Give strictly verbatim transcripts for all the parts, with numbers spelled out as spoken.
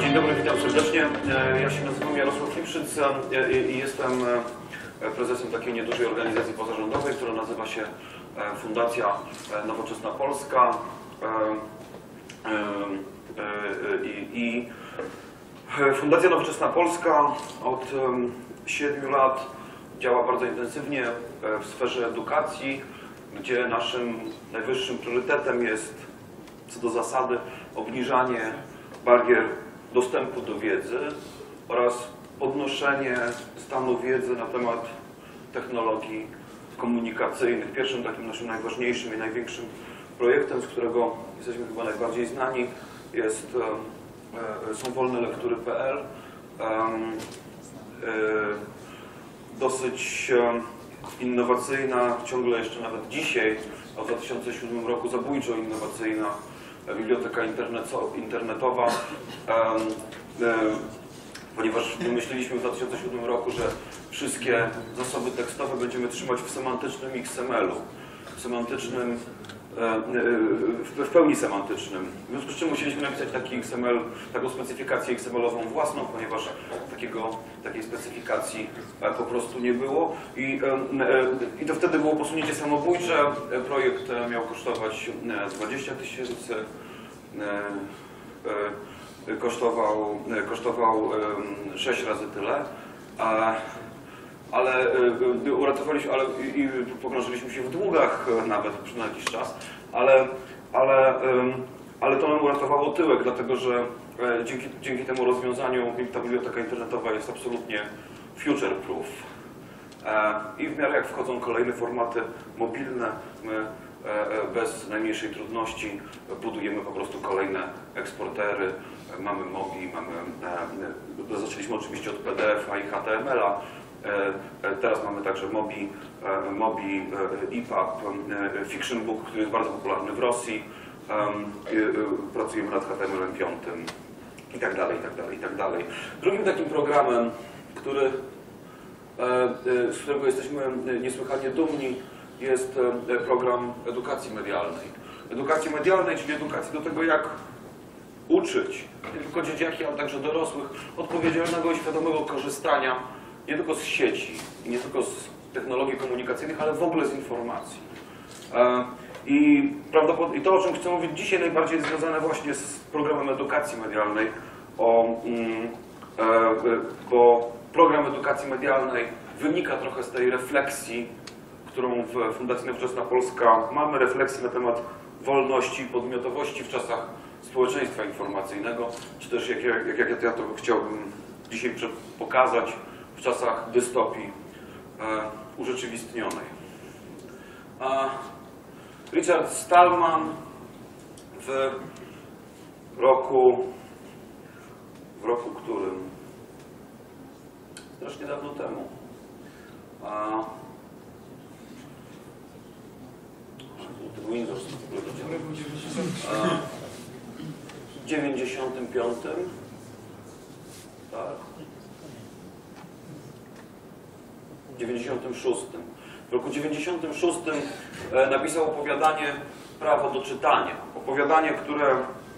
Dzień dobry, witam serdecznie. Ja się nazywam Jarosław Lipszyc i jestem prezesem takiej niedużej organizacji pozarządowej, która nazywa się Fundacja Nowoczesna Polska. I Fundacja Nowoczesna Polska od siedmiu lat działa bardzo intensywnie w sferze edukacji, gdzie naszym najwyższym priorytetem jest co do zasady obniżanie barier dostępu do wiedzy oraz podnoszenie stanu wiedzy na temat technologii komunikacyjnych. Pierwszym takim naszym najważniejszym i największym projektem, z którego jesteśmy chyba najbardziej znani, jest, są wolne lektury kropka p l. Dosyć innowacyjna, ciągle jeszcze nawet dzisiaj, a w dwa tysiące siódmym roku zabójczo innowacyjna biblioteka internetowa, ponieważ wymyśliliśmy w dwa tysiące siódmym roku, że wszystkie zasoby tekstowe będziemy trzymać w semantycznym X M L u, w semantycznym, w pełni semantycznym. W związku z czym musieliśmy napisać taki X M L, taką specyfikację X M L ową własną, ponieważ takiego, takiej specyfikacji po prostu nie było. I, i to wtedy było posunięcie samobójcze. Projekt miał kosztować dwadzieścia tysięcy, kosztował, kosztował sześć razy tyle. Ale uratowaliśmy, ale i pogrążyliśmy się w długach nawet przez jakiś czas, ale, ale, ale to nam uratowało tyłek, dlatego że dzięki, dzięki temu rozwiązaniu ta biblioteka internetowa jest absolutnie future-proof. I w miarę jak wchodzą kolejne formaty mobilne, my bez najmniejszej trudności budujemy po prostu kolejne eksportery. Mamy Mobi, mamy, zaczęliśmy oczywiście od P D F a i H T M L a. Teraz mamy także Mobi, Mobi E P U B, Fiction Book, który jest bardzo popularny w Rosji. Pracujemy nad H T M L em pięć i tak dalej, i tak dalej, i tak dalej. Drugim takim programem, który, z którego jesteśmy niesłychanie dumni, jest program edukacji medialnej. Edukacji medialnej, czyli edukacji do tego, jak uczyć nie tylko dzieciaki, ale także dorosłych odpowiedzialnego i świadomego korzystania nie tylko z sieci, nie tylko z technologii komunikacyjnych, ale w ogóle z informacji. I, I to, o czym chcę mówić dzisiaj, najbardziej jest związane właśnie z programem edukacji medialnej, o, bo program edukacji medialnej wynika trochę z tej refleksji, którą w Fundacji Nowoczesna Polska mamy, refleksji na temat wolności i podmiotowości w czasach społeczeństwa informacyjnego, czy też, jak, jak, jak ja to chciałbym dzisiaj pokazać, w czasach dystopii e, urzeczywistnionej. A Richard Stallman w roku, w roku którym? Strasznie dawno temu. A, Windows w dziewięćdziesiątym piątym. Tak. W dziewięćdziesiątym szóstym. W roku dziewięćdziesiątym szóstym napisał opowiadanie Prawo do czytania. Opowiadanie, które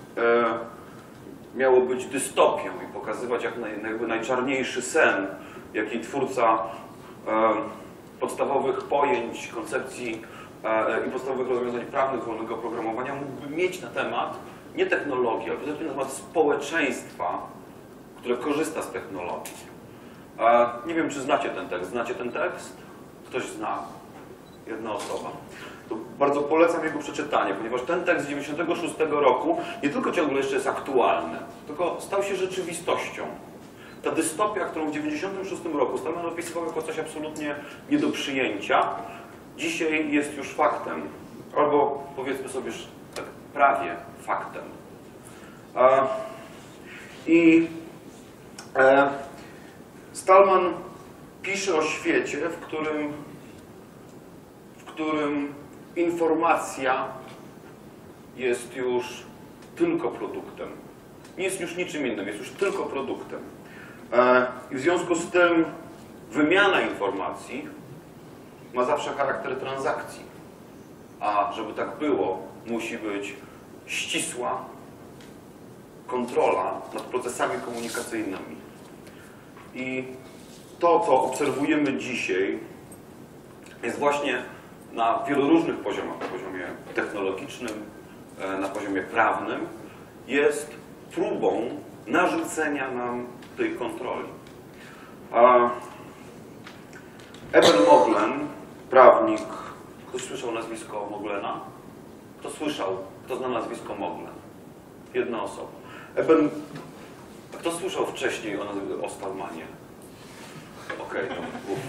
miało być dystopią i pokazywać jak jakby najczarniejszy sen, jaki twórca podstawowych pojęć, koncepcji i podstawowych rozwiązań prawnych wolnego oprogramowania mógłby mieć na temat nie technologii, ale przede wszystkim na temat społeczeństwa, które korzysta z technologii. Nie wiem, czy znacie ten tekst. Znacie ten tekst? Ktoś zna? Jedna osoba. To bardzo polecam jego przeczytanie, ponieważ ten tekst z dziewięćdziesiątego szóstego roku nie tylko ciągle jeszcze jest aktualny, tylko stał się rzeczywistością. Ta dystopia, którą w dziewięćdziesiątym szóstym roku Stallman opisywał jako coś absolutnie nie do przyjęcia, dzisiaj jest już faktem. Albo powiedzmy sobie tak prawie faktem. I e, Stallman pisze o świecie, w którym, w którym informacja jest już tylko produktem. Nie jest już niczym innym, jest już tylko produktem. I w związku z tym wymiana informacji ma zawsze charakter transakcji. A żeby tak było, musi być ścisła, kontrola nad procesami komunikacyjnymi. I to, co obserwujemy dzisiaj, jest właśnie na wielu różnych poziomach, na poziomie technologicznym, na poziomie prawnym, jest próbą narzucenia nam tej kontroli. Eben Moglen, prawnik, ktoś słyszał nazwisko Moglena? Kto słyszał? Kto zna nazwisko Moglen? Jedna osoba. Eben... A kto słyszał wcześniej o nazwisku o Stallmanie? Okej, okay,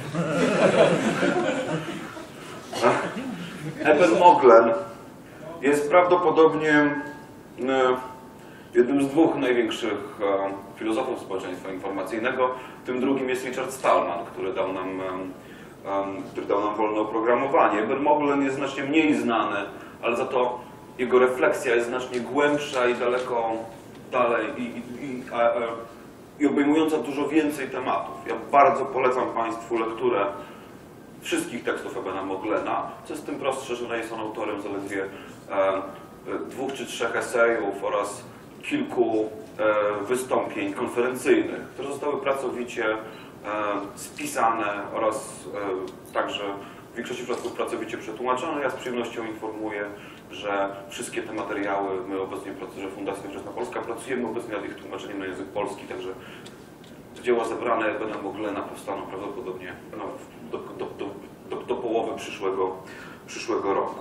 no. Eben Moglen jest prawdopodobnie jednym z dwóch największych filozofów społeczeństwa informacyjnego. Tym drugim jest Richard Stallman, który dał nam, który dał nam wolne oprogramowanie. Eben Moglen jest znacznie mniej znany, ale za to jego refleksja jest znacznie głębsza i daleko dalej i, i, i, i obejmująca dużo więcej tematów. Ja bardzo polecam Państwu lekturę wszystkich tekstów Ebena Moglena, co jest tym prostsze, że jest on autorem zaledwie e, dwóch czy trzech esejów oraz kilku e, wystąpień konferencyjnych, które zostały pracowicie e, spisane oraz e, także w większości przypadków pracowicie przetłumaczone. Ja z przyjemnością informuję, że wszystkie te materiały my obecnie w Fundacji Nowoczesna Polska pracujemy obecnie nad ich tłumaczeniem na język polski, także dzieła zebrane Ebena Moglena powstaną prawdopodobnie no, do, do, do, do, do połowy przyszłego, przyszłego roku.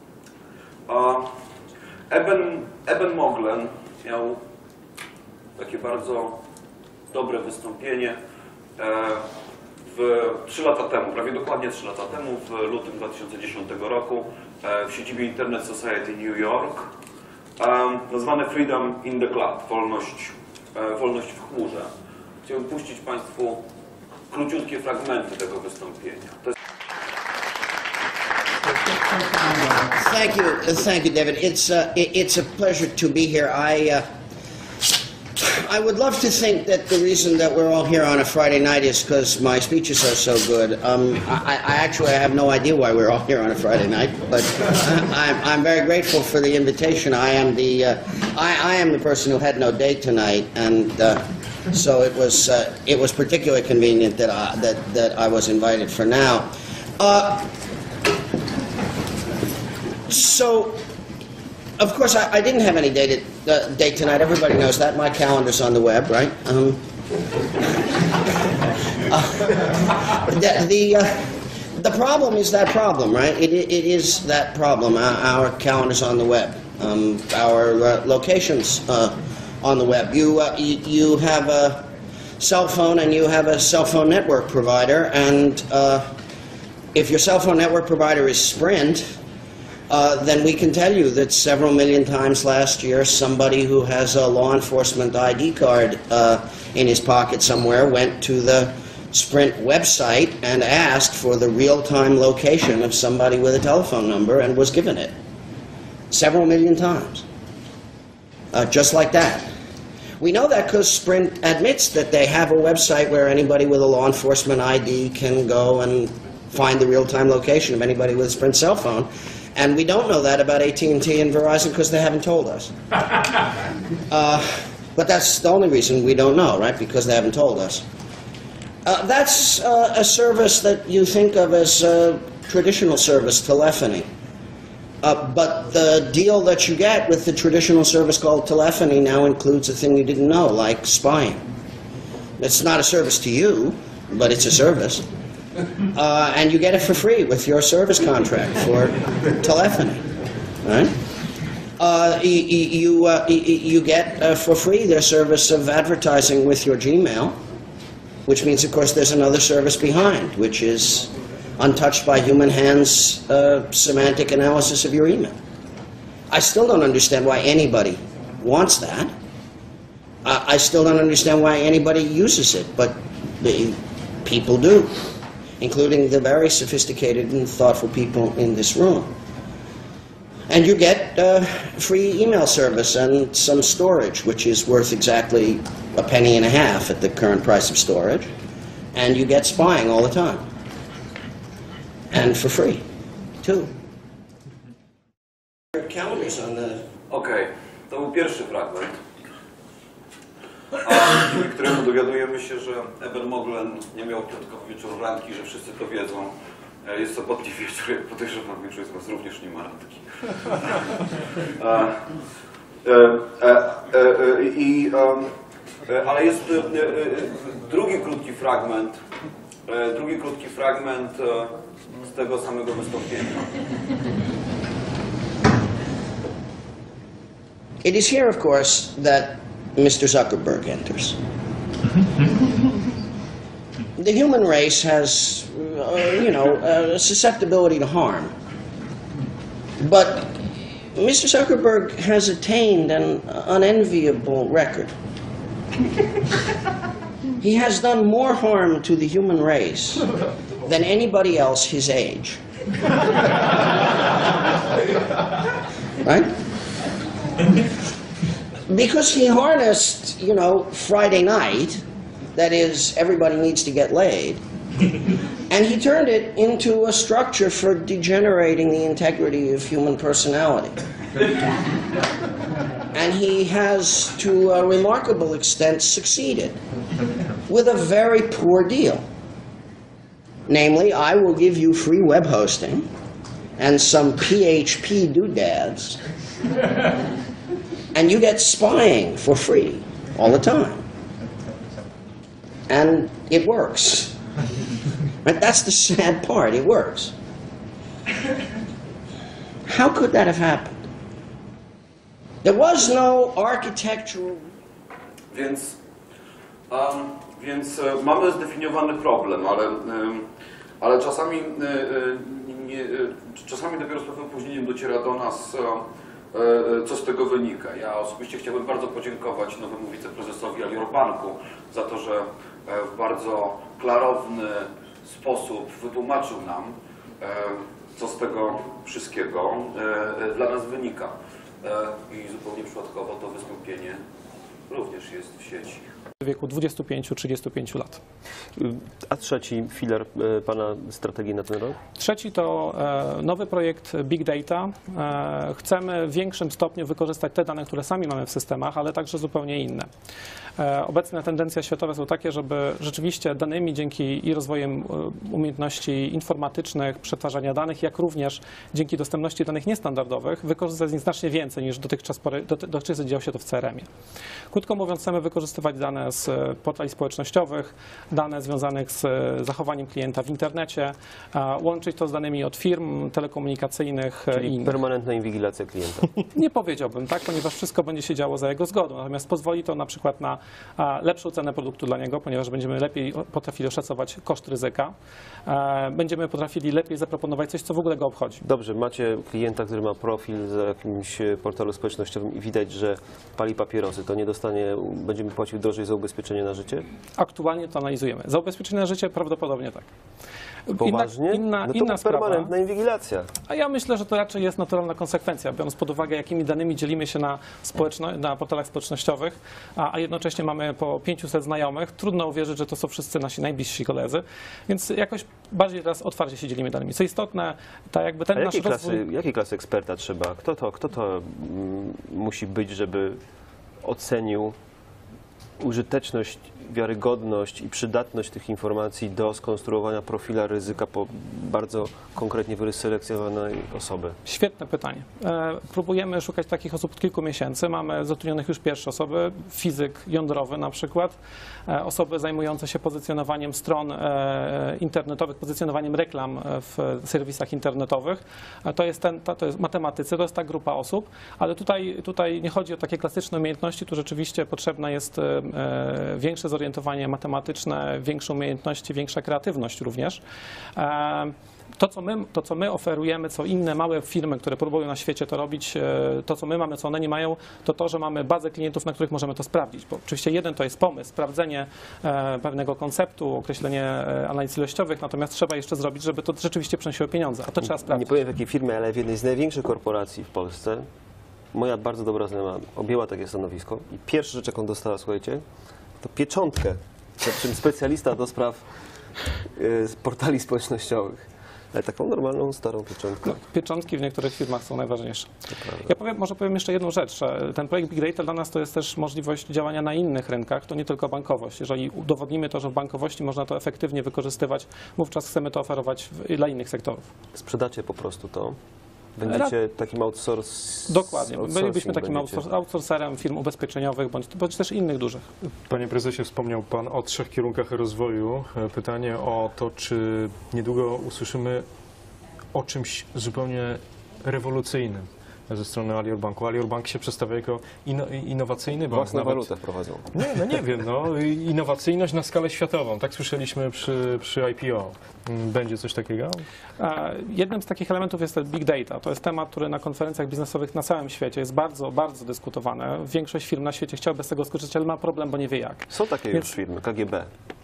Eben, Eben Moglen miał takie bardzo dobre wystąpienie w, trzy lata temu, prawie dokładnie trzy lata temu, w lutym dwa tysiące dziesiątego roku w siedzibie Internet Society New York, nazwane Freedom in the Cloud, wolność, wolność w chmurze. Chciałbym puścić Państwu króciutkie fragmenty tego wystąpienia. To jest... Thank you, thank you, David. It's uh, it's a pleasure to be here. I uh, I would love to think that the reason that we're all here on a Friday night is because my speeches are so good. Um, I, I actually have no idea why we're all here on a Friday night, but I'm I'm very grateful for the invitation. I am the uh, I I am the person who had no date tonight, and uh, so it was uh, it was particularly convenient that I, that that I was invited for now. Uh, So, of course, I, I didn't have any date, uh, date tonight. Everybody knows that. My calendar's on the web, right? Um, uh, the the, uh, the problem is that problem, right? It, it is that problem. Our, our calendar's on the web. Um, our uh, location's uh, on the web. You, uh, you, you have a cell phone and you have a cell phone network provider, and uh, if your cell phone network provider is Sprint, Uh, then we can tell you that several million times last year, somebody who has a law enforcement I D card uh, in his pocket somewhere went to the Sprint website and asked for the real-time location of somebody with a telephone number and was given it. Several million times. Uh, just like that. We know that because Sprint admits that they have a website where anybody with a law enforcement I D can go and find the real-time location of anybody with a Sprint cell phone. And we don't know that about A T and T and Verizon because they haven't told us. Uh, but that's the only reason we don't know, right? Because they haven't told us. Uh, that's uh, a service that you think of as a traditional service, telephony. Uh, but the deal that you get with the traditional service called telephony now includes a thing you didn't know, like spying. It's not a service to you, but it's a service. Uh, and you get it for free with your service contract for telephony, right? Uh, you you, uh, you get uh, for free their service of advertising with your Gmail, which means, of course, there's another service behind, which is untouched by human hands uh, semantic analysis of your email. I still don't understand why anybody wants that. Uh, I still don't understand why anybody uses it, but the people do, including the very sophisticated and thoughtful people in this room. And you get uh, free email service and some storage, which is worth exactly a penny and a half at the current price of storage. And you get spying all the time. And for free, too. Calendars on the... Okej, okay. To był pierwszy fragment. a dzięki któremu dowiadujemy się, że Eber Moglen nie miał piątkowy wieczór randki, że wszyscy to wiedzą. Jest sobotni wieczór, jak podejrzewam, większość z Was również nie ma randki. E, e, e, e, i, e, ale jest e, e, drugi krótki fragment, e, drugi krótki fragment e, z tego samego wystąpienia. It is here, of course, that Mister Zuckerberg enters. The human race has, uh, you know, a susceptibility to harm. But Mister Zuckerberg has attained an unenviable record. He has done more harm to the human race than anybody else his age. Right? Because he harnessed, you know, Friday night, that is, everybody needs to get laid, and he turned it into a structure for degenerating the integrity of human personality. And he has, to a remarkable extent, succeeded with a very poor deal. Namely, I will give you free web hosting and some P H P doodads, and you get spying for free all the time. And it works. Right? That's the sad part, it works. How could that have happened? There was no architectural... Więc, um, więc e, mamy zdefiniowany problem, ale, e, ale czasami, e, nie, e, czasami dopiero z pewnym opóźnieniem dociera do nas, e, e, co z tego wynika. Ja osobiście chciałbym bardzo podziękować nowemu wiceprezesowi Alior Banku za to, że e, w bardzo klarowny sposób wytłumaczył nam, e, co z tego wszystkiego e, dla nas wynika. I zupełnie przypadkowo to wystąpienie również jest w sieci. W wieku dwudziestu pięciu do trzydziestu pięciu lat. A trzeci filar Pana strategii na ten rok? Trzeci to nowy projekt Big Data. Chcemy w większym stopniu wykorzystać te dane, które sami mamy w systemach, ale także zupełnie inne. Obecne tendencje światowe są takie, żeby rzeczywiście danymi dzięki i rozwojem umiejętności informatycznych, przetwarzania danych, jak również dzięki dostępności danych niestandardowych wykorzystać z nich znacznie więcej niż dotychczas, dotychczas działo się to w C R M ie. Krótko mówiąc, chcemy wykorzystywać dane z portali społecznościowych, dane związanych z zachowaniem klienta w internecie, łączyć to z danymi od firm telekomunikacyjnych Czyli i innych. Permanentna inwigilacja klienta. Nie powiedziałbym tak, ponieważ wszystko będzie się działo za jego zgodą, natomiast pozwoli to na przykład na lepszą cenę produktu dla niego, ponieważ będziemy lepiej potrafili oszacować koszt ryzyka, będziemy potrafili lepiej zaproponować coś, co w ogóle go obchodzi. Dobrze, macie klienta, który ma profil za jakimś portalu społecznościowym i widać, że pali papierosy, to nie dostanie, będziemy płacił drożej za ubezpieczenie na życie? Aktualnie to analizujemy. Za ubezpieczenie na życie prawdopodobnie tak. Poważnie? Inna, inna, no to inna sprawa. permanentna inwigilacja. A ja myślę, że to raczej jest naturalna konsekwencja, biorąc pod uwagę, jakimi danymi dzielimy się na, społeczno, na portalach społecznościowych, a, a jednocześnie mamy po pięciuset znajomych. Trudno uwierzyć, że to są wszyscy nasi najbliżsi koledzy, więc jakoś bardziej teraz otwarcie się dzielimy danymi. Co istotne, tak jakby ten A nasz jakiej rozwój... klasy, jakiej klasy eksperta trzeba? Kto to, kto to mm, musi być, żeby ocenił użyteczność, wiarygodność i przydatność tych informacji do skonstruowania profila ryzyka po bardzo konkretnie wyselekcjonowanej osoby? Świetne pytanie. E, próbujemy szukać takich osób od kilku miesięcy. Mamy zatrudnionych już pierwsze osoby, fizyk jądrowy na przykład, e, osoby zajmujące się pozycjonowaniem stron e, internetowych, pozycjonowaniem reklam w serwisach internetowych. E, to jest ten, to, to jest matematycy, to jest ta grupa osób, ale tutaj, tutaj nie chodzi o takie klasyczne umiejętności, tu rzeczywiście potrzebna jest e, większe zorientowanie matematyczne, większe umiejętności, większa kreatywność również. E, To co, my, to, co my oferujemy, co inne małe firmy, które próbują na świecie to robić, to, co my mamy, co one nie mają, to to, że mamy bazę klientów, na których możemy to sprawdzić. Bo oczywiście jeden to jest pomysł, sprawdzenie e, pewnego konceptu, określenie e, analiz ilościowych, natomiast trzeba jeszcze zrobić, żeby to rzeczywiście przynosiło pieniądze, a to trzeba sprawdzić. Nie powiem w jakiej firmie, ale w jednej z największych korporacji w Polsce moja bardzo dobra znajoma objęła takie stanowisko i pierwsza rzecz, jaką dostała, słuchajcie, to pieczątkę, za czym specjalista do spraw y, portali społecznościowych. Ale taką normalną, starą pieczątkę. No, pieczątki w niektórych firmach są najważniejsze. Ja powiem, może powiem jeszcze jedną rzecz. że Ten projekt Big Data dla nas to jest też możliwość działania na innych rynkach, to nie tylko bankowość. Jeżeli udowodnimy to, że w bankowości można to efektywnie wykorzystywać, wówczas chcemy to oferować w, dla innych sektorów. Sprzedacie po prostu to? Będziecie takim outsource... Dokładnie. Bylibyśmy outsourcing takim będziecie. outsour- outsourcerem firm ubezpieczeniowych bądź, bądź też innych dużych. Panie prezesie, wspomniał Pan o trzech kierunkach rozwoju. Pytanie o to, czy niedługo usłyszymy o czymś zupełnie rewolucyjnym ze strony Alior Banku. Alior Bank się przedstawia jako inno, innowacyjny bank. Własną nawet- walutę wprowadzą. Nie, no nie wiem, no, innowacyjność na skalę światową. Tak słyszeliśmy przy, przy I P O. Będzie coś takiego? E, Jednym z takich elementów jest Big Data. To jest temat, który na konferencjach biznesowych na całym świecie jest bardzo, bardzo dyskutowany. Większość firm na świecie chciałaby z tego skorzystać, ale ma problem, bo nie wie jak. Są takie Więc- już firmy, K G B.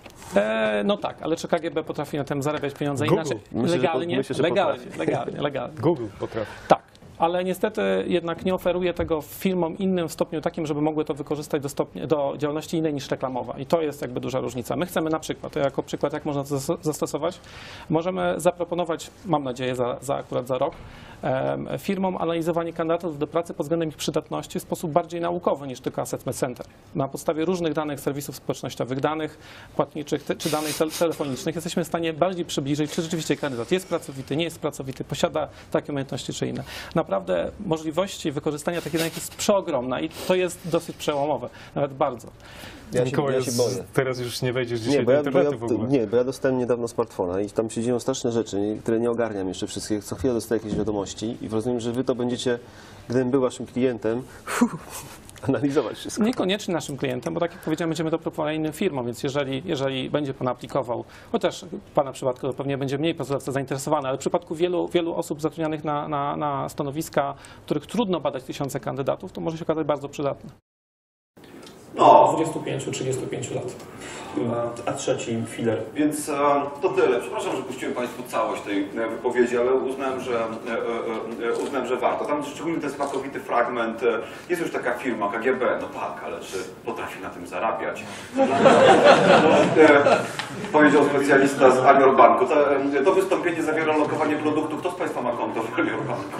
E, no tak, ale czy K G B potrafi na tym zarabiać pieniądze Google. inaczej? Myślę, że po- legalnie, myślę, że legalnie, potrafi. legalnie, legalnie. Google potrafi. Tak. Ale niestety jednak nie oferuje tego firmom innym w stopniu takim, żeby mogły to wykorzystać do, stopnia, do działalności innej niż reklamowa. I to jest jakby duża różnica. My chcemy na przykład, to jako przykład, jak można to zas- zastosować, możemy zaproponować, mam nadzieję, za, za akurat za rok, em, firmom analizowanie kandydatów do pracy pod względem ich przydatności w sposób bardziej naukowy niż tylko Assessment Center. Na podstawie różnych danych serwisów społecznościowych, danych płatniczych te- czy danych tel- telefonicznych jesteśmy w stanie bardziej przybliżyć, czy rzeczywiście kandydat jest pracowity, nie jest pracowity, posiada takie umiejętności czy inne. Naprawdę możliwości wykorzystania takich danych jest przeogromna i to jest dosyć przełomowe, nawet bardzo. Ja się, Mikołaj, ja się boję. teraz już nie wejdziesz dzisiaj Nie bo, do ja, bo, internetu ja, w ogóle. nie, bo ja dostałem niedawno smartfona i tam się dzieją straszne rzeczy, nie, które nie ogarniam jeszcze wszystkich. Co chwilę dostaję jakieś wiadomości i rozumiem, że wy to będziecie, gdybym był waszym klientem, analizować wszystko. Niekoniecznie naszym klientem, bo tak jak powiedziałem, będziemy to proponowali innym firmom, więc jeżeli, jeżeli będzie Pan aplikował, chociaż w Pana przypadku to pewnie będzie mniej pracodawca zainteresowany, ale w przypadku wielu, wielu osób zatrudnionych na, na, na stanowiska, w których trudno badać tysiące kandydatów, to może się okazać bardzo przydatne. No, dwudziestu pięciu trzydziestu pięciu lat. A trzeci filer. więc e, to tyle. Przepraszam, że puściłem Państwu całość tej e, wypowiedzi, ale uznałem, że, e, e, e, uznałem, że warto. Tam szczególnie ten smakowity fragment. E, jest już taka firma K G B, no tak, ale czy potrafi na tym zarabiać? e, powiedział specjalista z Alior Banku. To, e, to wystąpienie zawiera lokowanie produktu. Kto z Państwa ma konto w Alior Banku?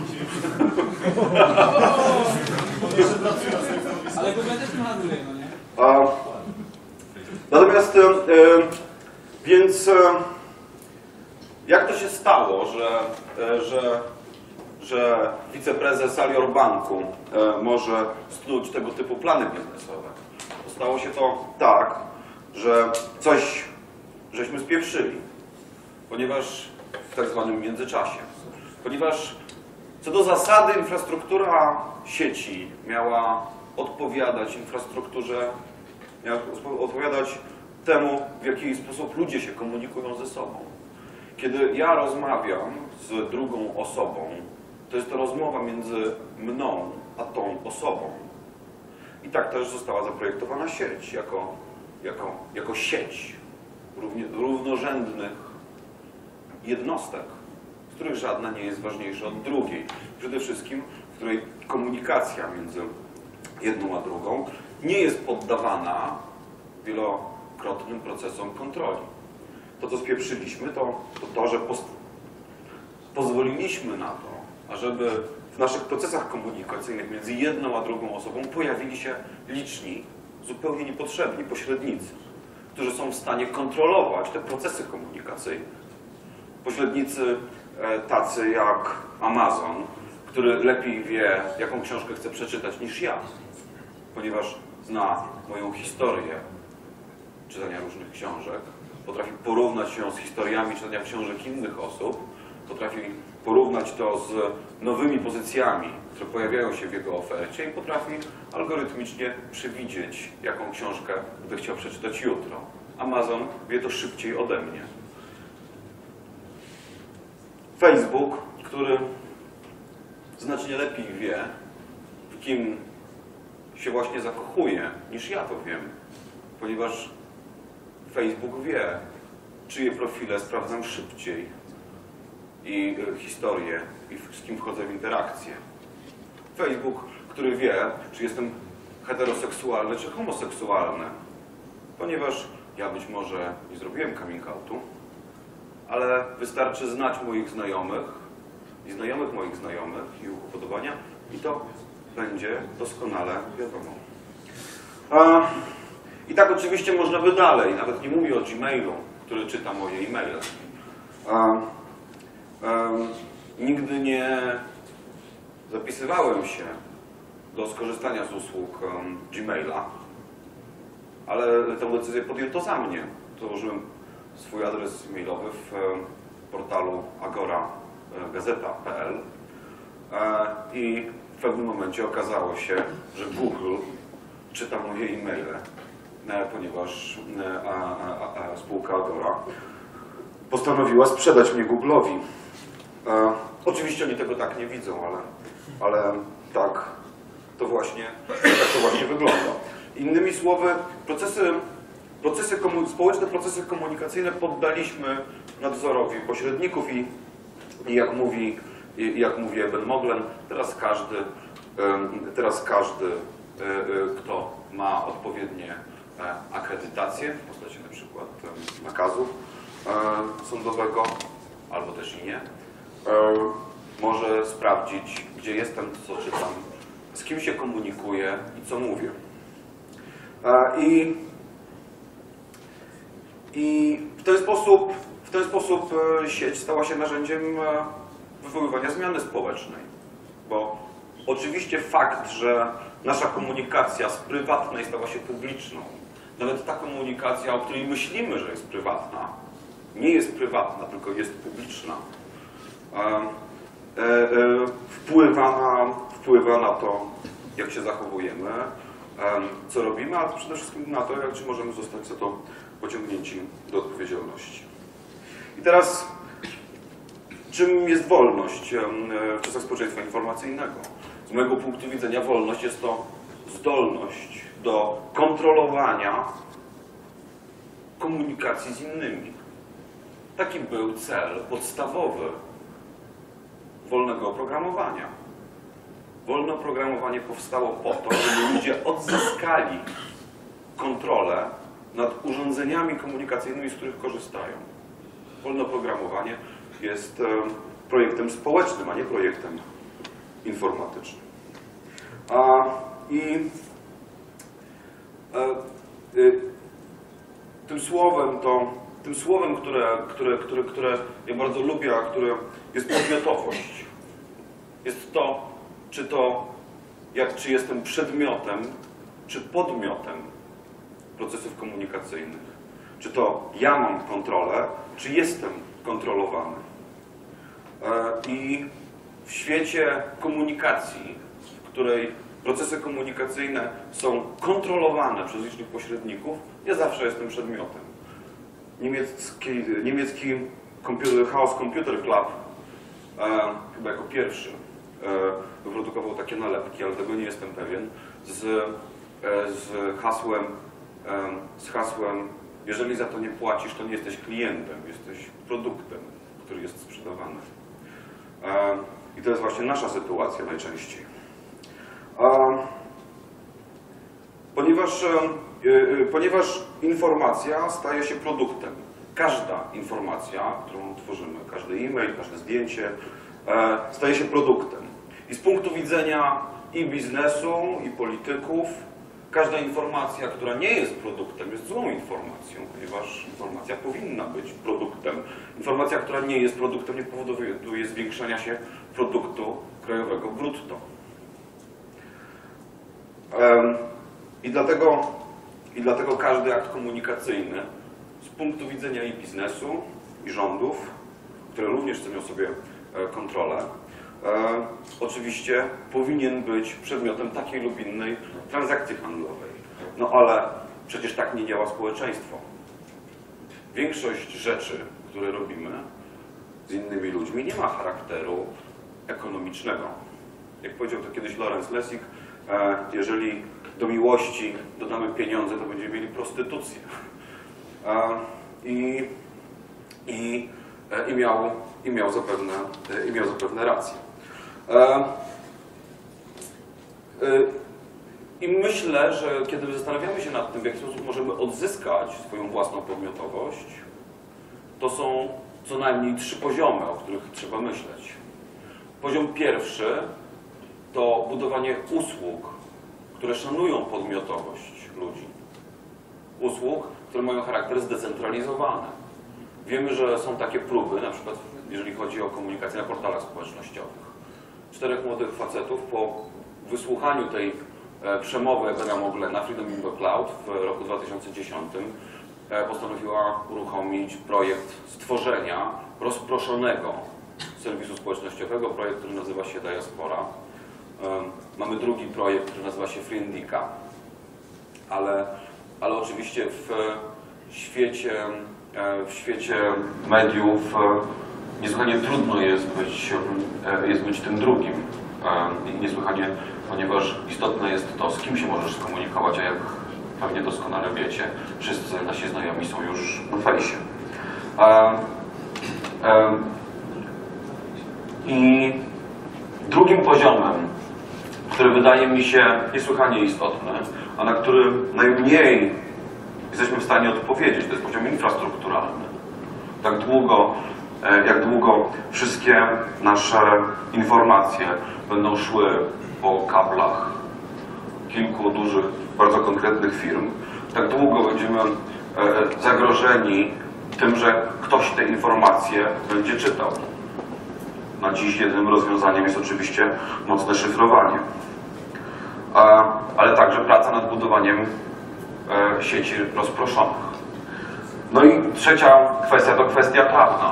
Ale Google też nie handluje, no nie? A, natomiast, e, e, więc e, jak to się stało, że, e, że, że wiceprezes Alior Banku e, może snuć tego typu plany biznesowe? Stało się to tak, że coś żeśmy spieprzyli, ponieważ w tak zwanym międzyczasie, ponieważ co do zasady infrastruktura sieci miała odpowiadać infrastrukturze, miała odpowiadać temu, w jaki sposób ludzie się komunikują ze sobą. Kiedy ja rozmawiam z drugą osobą, to jest to rozmowa między mną a tą osobą. I tak też została zaprojektowana sieć, jako, jako, jako sieć równie, równorzędnych jednostek, z których żadna nie jest ważniejsza od drugiej. Przede wszystkim, w której komunikacja między jedną a drugą nie jest poddawana wielokrotnym procesom kontroli. To, co spieprzyliśmy, to to, to że poz pozwoliliśmy na to, ażeby w naszych procesach komunikacyjnych między jedną a drugą osobą pojawili się liczni, zupełnie niepotrzebni pośrednicy, którzy są w stanie kontrolować te procesy komunikacyjne. Pośrednicy e, tacy jak Amazon, który lepiej wie, jaką książkę chce przeczytać niż ja, ponieważ zna moją historię czytania różnych książek, potrafi porównać ją z historiami czytania książek innych osób, potrafi porównać to z nowymi pozycjami, które pojawiają się w jego ofercie i potrafi algorytmicznie przewidzieć, jaką książkę będę chciał przeczytać jutro. Amazon wie to szybciej ode mnie. Facebook, który znacznie lepiej wie, w kim się właśnie zakochuje, niż ja to wiem, ponieważ Facebook wie, czyje profile sprawdzam szybciej i y, historię, i z kim wchodzę w interakcję. Facebook, który wie, czy jestem heteroseksualny, czy homoseksualny, ponieważ ja być może nie zrobiłem coming outu, ale wystarczy znać moich znajomych i znajomych moich znajomych i ich upodobania i to będzie doskonale wiadomo. A, I tak oczywiście można by dalej, nawet nie mówię o Gmailu, który czyta moje e-maile. A, a, nigdy nie zapisywałem się do skorzystania z usług um, Gmaila, ale tę decyzję podjęto za mnie. Założyłem swój adres e-mailowy w um, portalu agora gazeta kropka p l e, i w pewnym momencie okazało się, że Google czyta moje e-maile, e, ponieważ e, a, a, a, spółka Agora postanowiła sprzedać mnie Google'owi. E, oczywiście oni tego tak nie widzą, ale, ale tak to właśnie, tak to właśnie wygląda. Innymi słowy, procesy, procesy komu, społeczne procesy komunikacyjne poddaliśmy nadzorowi pośredników i, i jak mówi, i, jak mówi Eben Moglen, teraz każdy, teraz każdy, kto ma odpowiednie akredytacje w postaci na przykład nakazu sądowego, albo też i nie, może sprawdzić, gdzie jestem, co czytam, z kim się komunikuję i co mówię. I, i w ten sposób, w ten sposób sieć stała się narzędziem wywoływania zmiany społecznej. Bo oczywiście fakt, że nasza komunikacja z prywatnej stała się publiczną, nawet ta komunikacja, o której myślimy, że jest prywatna, nie jest prywatna, tylko jest publiczna, e, e, e, wpływa, na, wpływa na to, jak się zachowujemy, e, co robimy, ale przede wszystkim na to, jak, czy możemy zostać za to pociągnięci do odpowiedzialności. I teraz, czym jest wolność w czasach społeczeństwa informacyjnego? Z mojego punktu widzenia wolność jest to zdolność do kontrolowania komunikacji z innymi. Taki był cel podstawowy wolnego oprogramowania. Wolne oprogramowanie powstało po to, żeby ludzie odzyskali kontrolę nad urządzeniami komunikacyjnymi, z których korzystają. Wolne oprogramowanie jest projektem społecznym, a nie projektem informatycznym. A, I e, y, tym słowem, to, tym słowem które, które, które, które ja bardzo lubię, a które jest podmiotowość, jest to, czy to, jak, czy jestem przedmiotem, czy podmiotem procesów komunikacyjnych. Czy to ja mam kontrolę, czy jestem kontrolowany. I w świecie komunikacji, w której procesy komunikacyjne są kontrolowane przez licznych pośredników, ja zawsze jestem przedmiotem. Niemiecki, niemiecki computer, Chaos Computer Club e, chyba jako pierwszy e, wyprodukował takie nalepki, ale tego nie jestem pewien, z, e, z hasłem, e, z hasłem jeżeli za to nie płacisz, to nie jesteś klientem, jesteś produktem, który jest sprzedawany. E, I to jest właśnie nasza sytuacja najczęściej. E, ponieważ, e, e, ponieważ informacja staje się produktem. Każda informacja, którą tworzymy, każdy e-mail, każde zdjęcie, e, staje się produktem. I z punktu widzenia i biznesu, i polityków, każda informacja, która nie jest produktem, jest złą informacją, ponieważ informacja powinna być produktem. Informacja, która nie jest produktem, nie powoduje zwiększania się produktu krajowego brutto. I dlatego, i dlatego każdy akt komunikacyjny z punktu widzenia i biznesu, i rządów, które również cenią sobie kontrolę, E, oczywiście powinien być przedmiotem takiej lub innej transakcji handlowej. No ale przecież tak nie działa społeczeństwo. Większość rzeczy, które robimy z innymi ludźmi, nie ma charakteru ekonomicznego. Jak powiedział to kiedyś Lawrence Lessig, e, jeżeli do miłości dodamy pieniądze, to będziemy mieli prostytucję. E, i, i, e, i, miał, i, miał zapewne, e, I miał zapewne rację. I myślę, że kiedy zastanawiamy się nad tym, w jaki sposób możemy odzyskać swoją własną podmiotowość, to są co najmniej trzy poziomy, o których trzeba myśleć. Poziom pierwszy to budowanie usług, które szanują podmiotowość ludzi. Usług, które mają charakter zdecentralizowany. Wiemy, że są takie próby, na przykład jeżeli chodzi o komunikację na portalach społecznościowych. Czterech młodych facetów po wysłuchaniu tej e, przemowy Ebera Mogle na Freedom in the Cloud w roku dwa tysiące dziesiątym e, postanowiła uruchomić projekt stworzenia rozproszonego serwisu społecznościowego, projekt, który nazywa się Diaspora. E, mamy drugi projekt, który nazywa się Friendika, ale, ale oczywiście w świecie, e, w świecie mediów e, niesłychanie trudno jest być, jest być tym drugim. Niesłychanie, ponieważ istotne jest to, z kim się możesz skomunikować, a jak pewnie doskonale wiecie, wszyscy nasi znajomi są już na fejsie. I drugim poziomem, który wydaje mi się niesłychanie istotny, a na który najmniej jesteśmy w stanie odpowiedzieć, to jest poziom infrastrukturalny. Tak długo, jak długo wszystkie nasze informacje będą szły po kablach kilku dużych, bardzo konkretnych firm, tak długo będziemy zagrożeni tym, że ktoś te informacje będzie czytał. Na dziś jedynym rozwiązaniem jest oczywiście mocne szyfrowanie, ale także praca nad budowaniem sieci rozproszonych. No i trzecia kwestia to kwestia prawna.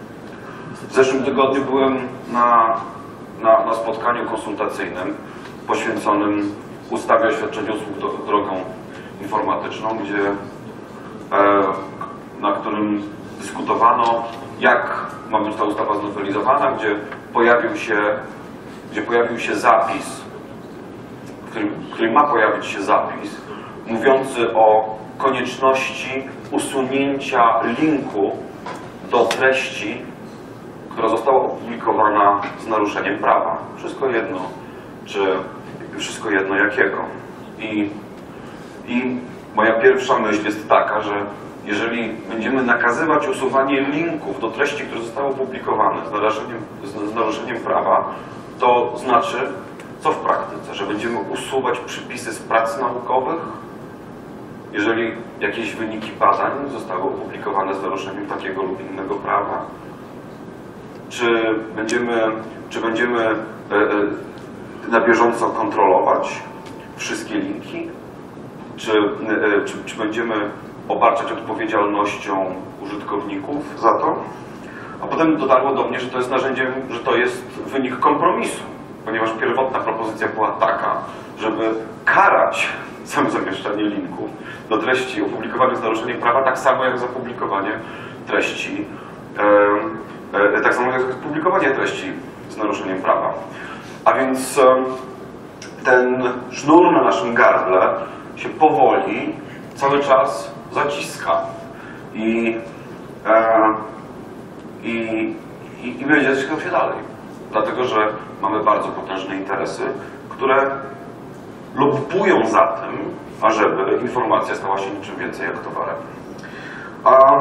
W zeszłym tygodniu byłem na, na, na spotkaniu konsultacyjnym poświęconym ustawie o świadczeniu usług do, drogą informatyczną, gdzie, e, na którym dyskutowano, jak ma być ta ustawa znowelizowana, gdzie pojawił się, gdzie pojawił się zapis, w którym, w którym ma pojawić się zapis mówiący o konieczności usunięcia linku do treści, która została opublikowana z naruszeniem prawa. Wszystko jedno, czy wszystko jedno jakiego. I, i moja pierwsza myśl jest taka, że jeżeli będziemy nakazywać usuwanie linków do treści, które zostały opublikowane z naruszeniem, z, z naruszeniem prawa, to znaczy, co w praktyce? Że będziemy usuwać przypisy z prac naukowych, jeżeli jakieś wyniki badań zostały opublikowane z naruszeniem takiego lub innego prawa? Czy będziemy, czy będziemy e, e, na bieżąco kontrolować wszystkie linki? Czy, e, czy, czy będziemy obarczać odpowiedzialnością użytkowników za to? A potem dotarło do mnie, że to jest narzędzie, że to jest wynik kompromisu, ponieważ pierwotna propozycja była taka, żeby karać samo zamieszczanie linków do treści opublikowanych z naruszeniem prawa, tak samo jak za publikowanie treści, e, e, tak samo jak za publikowanie treści z naruszeniem prawa. A więc e, ten sznur na naszym gardle się powoli cały czas zaciska i, e, i, i, i będzie zaciskał się dalej, dlatego że mamy bardzo potężne interesy, które lobbują za tym, ażeby informacja stała się niczym więcej jak towarem. A,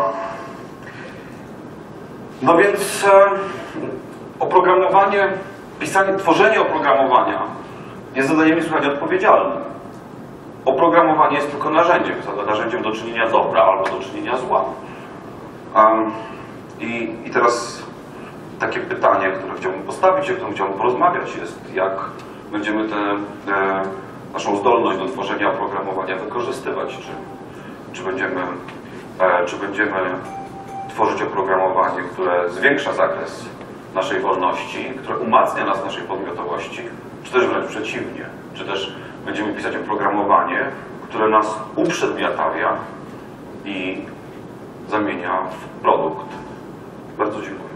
no więc e, oprogramowanie, pisanie, tworzenie oprogramowania jest zadaniem niesłychanie odpowiedzialnym. Oprogramowanie jest tylko narzędziem, narzędziem do czynienia dobra albo do czynienia zła. Um, i, I teraz takie pytanie, które chciałbym postawić, o którym chciałbym porozmawiać, jest, jak będziemy tę e, naszą zdolność do tworzenia oprogramowania wykorzystywać. Czy, czy, będziemy, e, czy będziemy tworzyć oprogramowanie, które zwiększa zakres naszej wolności, które umacnia nas w naszej podmiotowości, czy też wręcz przeciwnie, czy też będziemy pisać oprogramowanie, które nas uprzedmiotawia i zamienia w produkt. Bardzo dziękuję.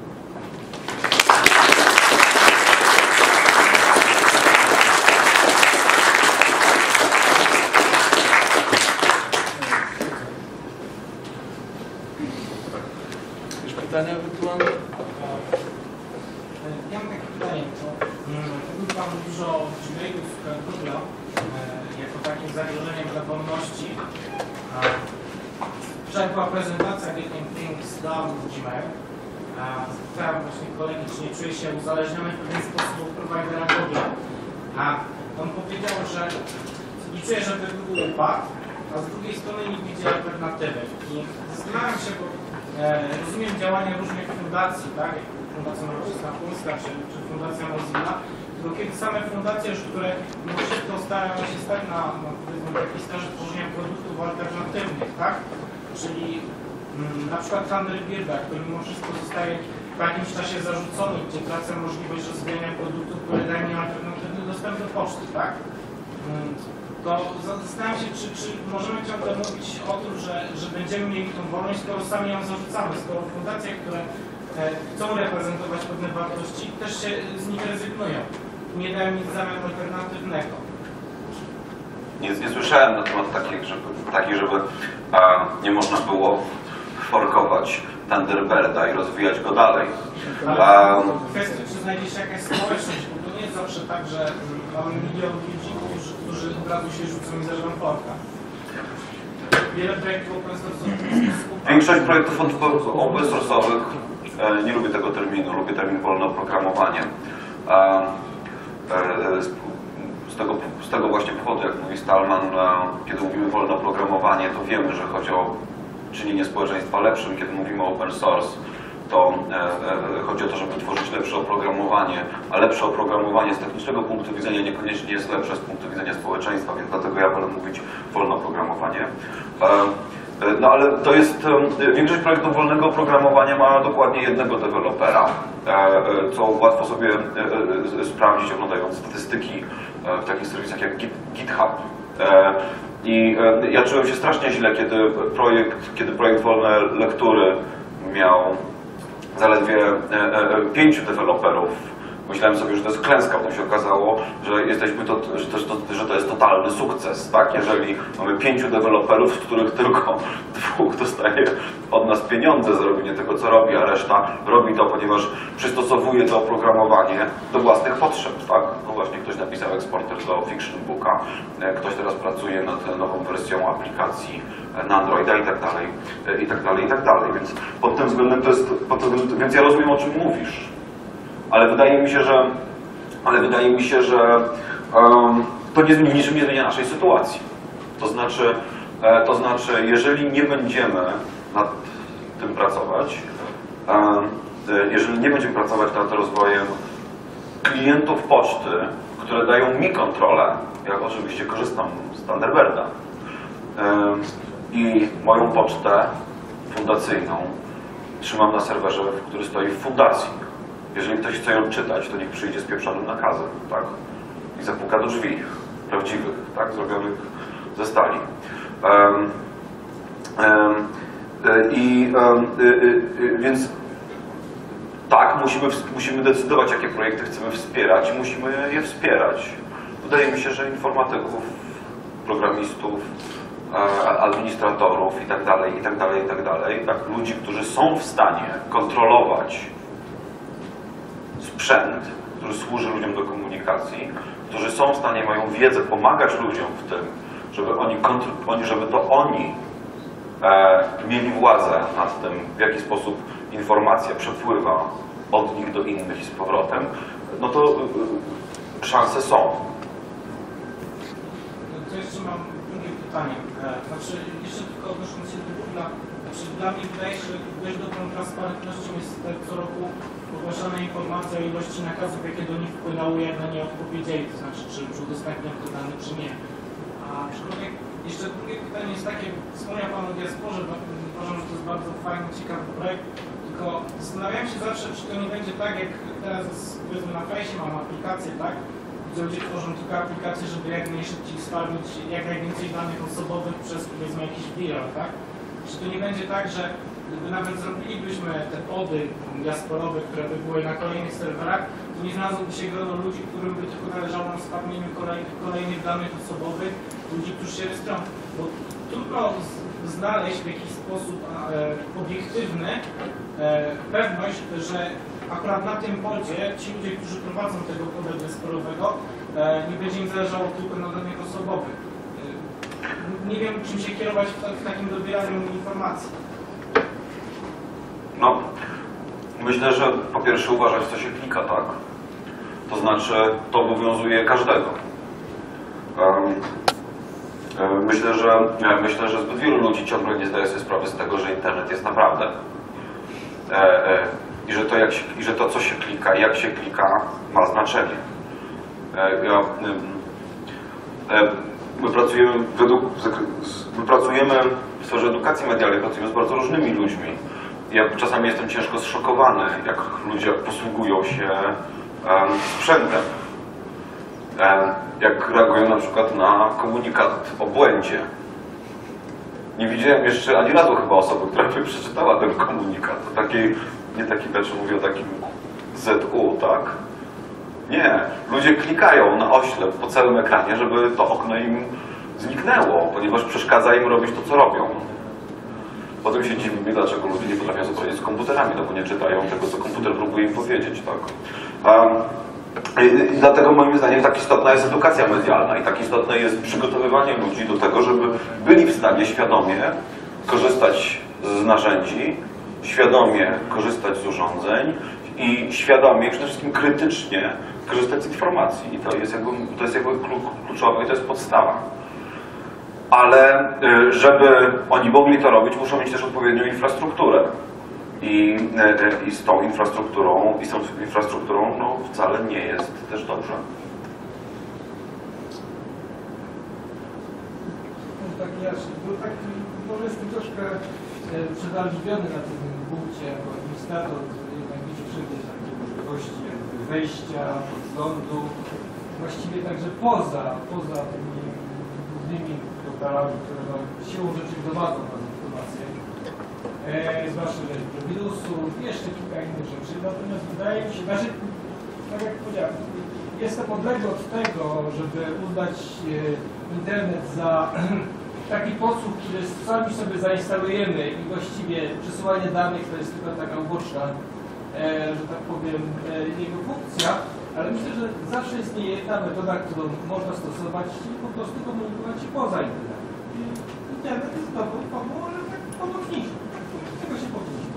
Jakieś pytania ewentualnie? Ja mam takie pytanie, bo mówił Pan dużo o Gmailu z Google'a jako takim zagrożeniem dla wolności. Wczoraj była prezentacja Getting Things Done w Gmail Zapytałem właśnie kolegi, czy nie czuje się uzależniony w pewien sposób od prowajdera Google. A on powiedział, że nie czuje, że by był upadł, a z drugiej strony nie widzi alternatywy. I zastanawiam się, bo e, rozumiem działania różnych fundacji, tak, jak Fundacja Nowoczesna Polska, czy, czy Fundacja Mozilla, tylko kiedy same fundacje, już, które mimo wszystko starają się stać na, na powiedzmy, takiej sterze tworzenia produktów alternatywnych, tak? Czyli mm, na przykład Thunderbirda, który mimo wszystko zostaje w jakimś czasie zarzucony, gdzie tracę możliwość rozwijania produktów, które dają mi alternatywny dostęp do poczty, tak? Mm, to zastanawiam się, czy, czy możemy ciągle mówić o tym, że, że będziemy mieli tą wolność, skoro sami ją zarzucamy, skoro fundacje, które e, chcą reprezentować pewne wartości, też się z nich rezygnują. Nie dają nic w zamian alternatywnego. Nie, nie słyszałem na temat takich, żeby, takich, żeby a, nie można było forkować Thunderbirda i rozwijać go dalej. Ale w kwestii, czy znajdzie się jakaś społeczność, bo to nie jest zawsze tak, że mamy milion ludzi, którzy, którzy od razu się rzucą i zażą forka. Wiele projektów open source'owych. Większość projektów open source'owych, e, nie lubię tego terminu, lubię termin wolne oprogramowanie. E, e, z, tego, z tego właśnie powodu, jak mówi Stallman, e, kiedy mówimy wolne oprogramowanie, to wiemy, że chodzi o czynienie społeczeństwa lepszym. Kiedy mówimy o open source, to e, e, chodzi o to, żeby tworzyć lepsze oprogramowanie, a lepsze oprogramowanie z technicznego punktu widzenia niekoniecznie jest lepsze z punktu widzenia społeczeństwa, więc dlatego ja wolę mówić wolne oprogramowanie. E, e, no ale to jest, e, większość projektów wolnego oprogramowania ma dokładnie jednego dewelopera, e, e, co łatwo sobie e, e, sprawdzić, oglądając statystyki e, w takich serwisach jak Git, GitHub. E, I e, ja czułem się strasznie źle, kiedy projekt, kiedy projekt wolne lektury miał zaledwie e, e, pięciu deweloperów. Myślałem sobie, że to jest klęska, potem się okazało, że jesteśmy to, że, to, że to jest totalny sukces, tak? Jeżeli mamy pięciu deweloperów, z których tylko dwóch dostaje od nas pieniądze za robienie tego, co robi, a reszta robi to, ponieważ przystosowuje to oprogramowanie do własnych potrzeb, tak? No właśnie, ktoś napisał eksporter do Fiction Booka, ktoś teraz pracuje nad nową wersją aplikacji na Androida i tak dalej, i tak dalej, i tak dalej. Więc pod tym względem to jest, pod tym względem, więc ja rozumiem, o czym mówisz. Ale wydaje mi się, że, ale wydaje mi się, że um, to nie zmieni, niczym nie zmienia naszej sytuacji. To znaczy, e, to znaczy, jeżeli nie będziemy nad tym pracować, um, jeżeli nie będziemy pracować nad rozwojem klientów poczty, które dają mi kontrolę, jak oczywiście korzystam z Thunderbirda, um, i moją pocztę fundacyjną trzymam na serwerze, który stoi w fundacji. Jeżeli ktoś chce ją czytać, to niech przyjdzie z pieprzonym nakazem, tak? I zapuka do drzwi prawdziwych, tak? Zrobionych ze stali. Um, um, I um, y, y, więc tak, musimy, musimy decydować, jakie projekty chcemy wspierać i musimy je wspierać. Wydaje mi się, że informatyków, programistów, administratorów i tak dalej, i tak dalej, i tak dalej, tak, ludzi, którzy są w stanie kontrolować sprzęt, który służy ludziom do komunikacji, którzy są w stanie, mają wiedzę, pomagać ludziom w tym, żeby, oni, żeby to oni e, mieli władzę nad tym, w jaki sposób informacja przepływa od nich do innych i z powrotem, no to y, szanse są. To jeszcze mam drugie pytanie. Znaczy, jeszcze tylko odnosząc się do Google'a, znaczy, dla mnie wydaje się, że dość dobrą transparentnością jest te co roku ogłaszana informacja o ilości nakazów, jakie do nich wpłynęły, jak na nie odpowiedzieli, to znaczy, czy, czy udostępniam te dane, czy nie. A aczkolwiek jeszcze drugie pytanie jest takie, wspomniał Pan o diasporze, bo uważam, że to jest bardzo fajny, ciekawy projekt, tylko zastanawiam się zawsze, czy to nie będzie tak, jak teraz powiedzmy na fejsie mam aplikację, tak? Gdzie ludzie tworzą tylko aplikacje, żeby jak najszybciej sprawdzić jak najwięcej danych osobowych przez powiedzmy jakiś viral, tak? Czy to nie będzie tak, że gdyby nawet zrobilibyśmy te pody diasporowe, które by były na kolejnych serwerach, to nie znalazłoby się grono ludzi, którym by tylko zależało na sprawdzeniu kolejnych, kolejnych danych osobowych, ludzi, którzy się rejestrują. Bo trudno znaleźć w jakiś sposób e, obiektywny e, pewność, że akurat na tym podzie ci ludzie, którzy prowadzą tego poda diasporowego, e, nie będzie im zależało tylko na danych osobowych. E, nie wiem, czym się kierować w, w takim dobieraniu informacji. No, Myślę, że po pierwsze uważać, co się klika, tak? To znaczy, to obowiązuje każdego. Myślę, że, myślę, że zbyt wielu ludzi ciągle nie zdaje sobie sprawy z tego, że internet jest naprawdę. I że to, jak się, i że to co się klika i jak się klika, ma znaczenie. Ja, my, pracujemy według, my pracujemy w sferze edukacji medialnej, pracujemy z bardzo różnymi ludźmi. Ja czasami jestem ciężko zszokowany, jak ludzie posługują się sprzętem. Jak reagują na przykład na komunikat o błędzie. Nie widziałem jeszcze ani razu chyba osoby, która by przeczytała ten komunikat. To taki, nie taki, znaczy mówię o takim Z U, tak? Nie. Ludzie klikają na oślep po całym ekranie, żeby to okno im zniknęło, ponieważ przeszkadza im robić to, co robią. Potem się dziwimy, dlaczego ludzie nie potrafią sobie poradzić z komputerami, no bo nie czytają tego, co komputer próbuje im powiedzieć, tak? Um, I dlatego moim zdaniem tak istotna jest edukacja medialna i tak istotne jest przygotowywanie ludzi do tego, żeby byli w stanie świadomie korzystać z narzędzi, świadomie korzystać z urządzeń i świadomie, przede wszystkim krytycznie korzystać z informacji. I to jest jakby, to jest jakby kluczowe i to jest podstawa. Ale żeby oni mogli to robić, muszą mieć też odpowiednią infrastrukturę. I, i z tą infrastrukturą, i z tą infrastrukturą no, wcale nie jest też dobrze. No, tak, ja był taki, może jestem troszkę e, przewrażliwiony na tym punkcie jako administrator, który jednak widzi wszędzie takie możliwości jakby wejścia, podglądu, właściwie także poza, poza tymi głównymi portalami, które no, siłą rzeczy gromadzą nas informacje. E, zwłaszcza do wirusów, jeszcze kilka innych rzeczy. Natomiast wydaje mi się, znaczy, tak jak powiedziałem, jest to podległe od tego, żeby uznać e, internet za taki podsłuch, który sami sobie zainstalujemy i właściwie przesyłanie danych to jest tylko taka uboczna, e, że tak powiem, e, jego funkcja, ale myślę, że zawsze jest jedna metoda, którą można stosować i po prostu komunikować się poza internetem. I internet jest dobrą formą, ale tak pomocniczą. Tego się powinniśmy.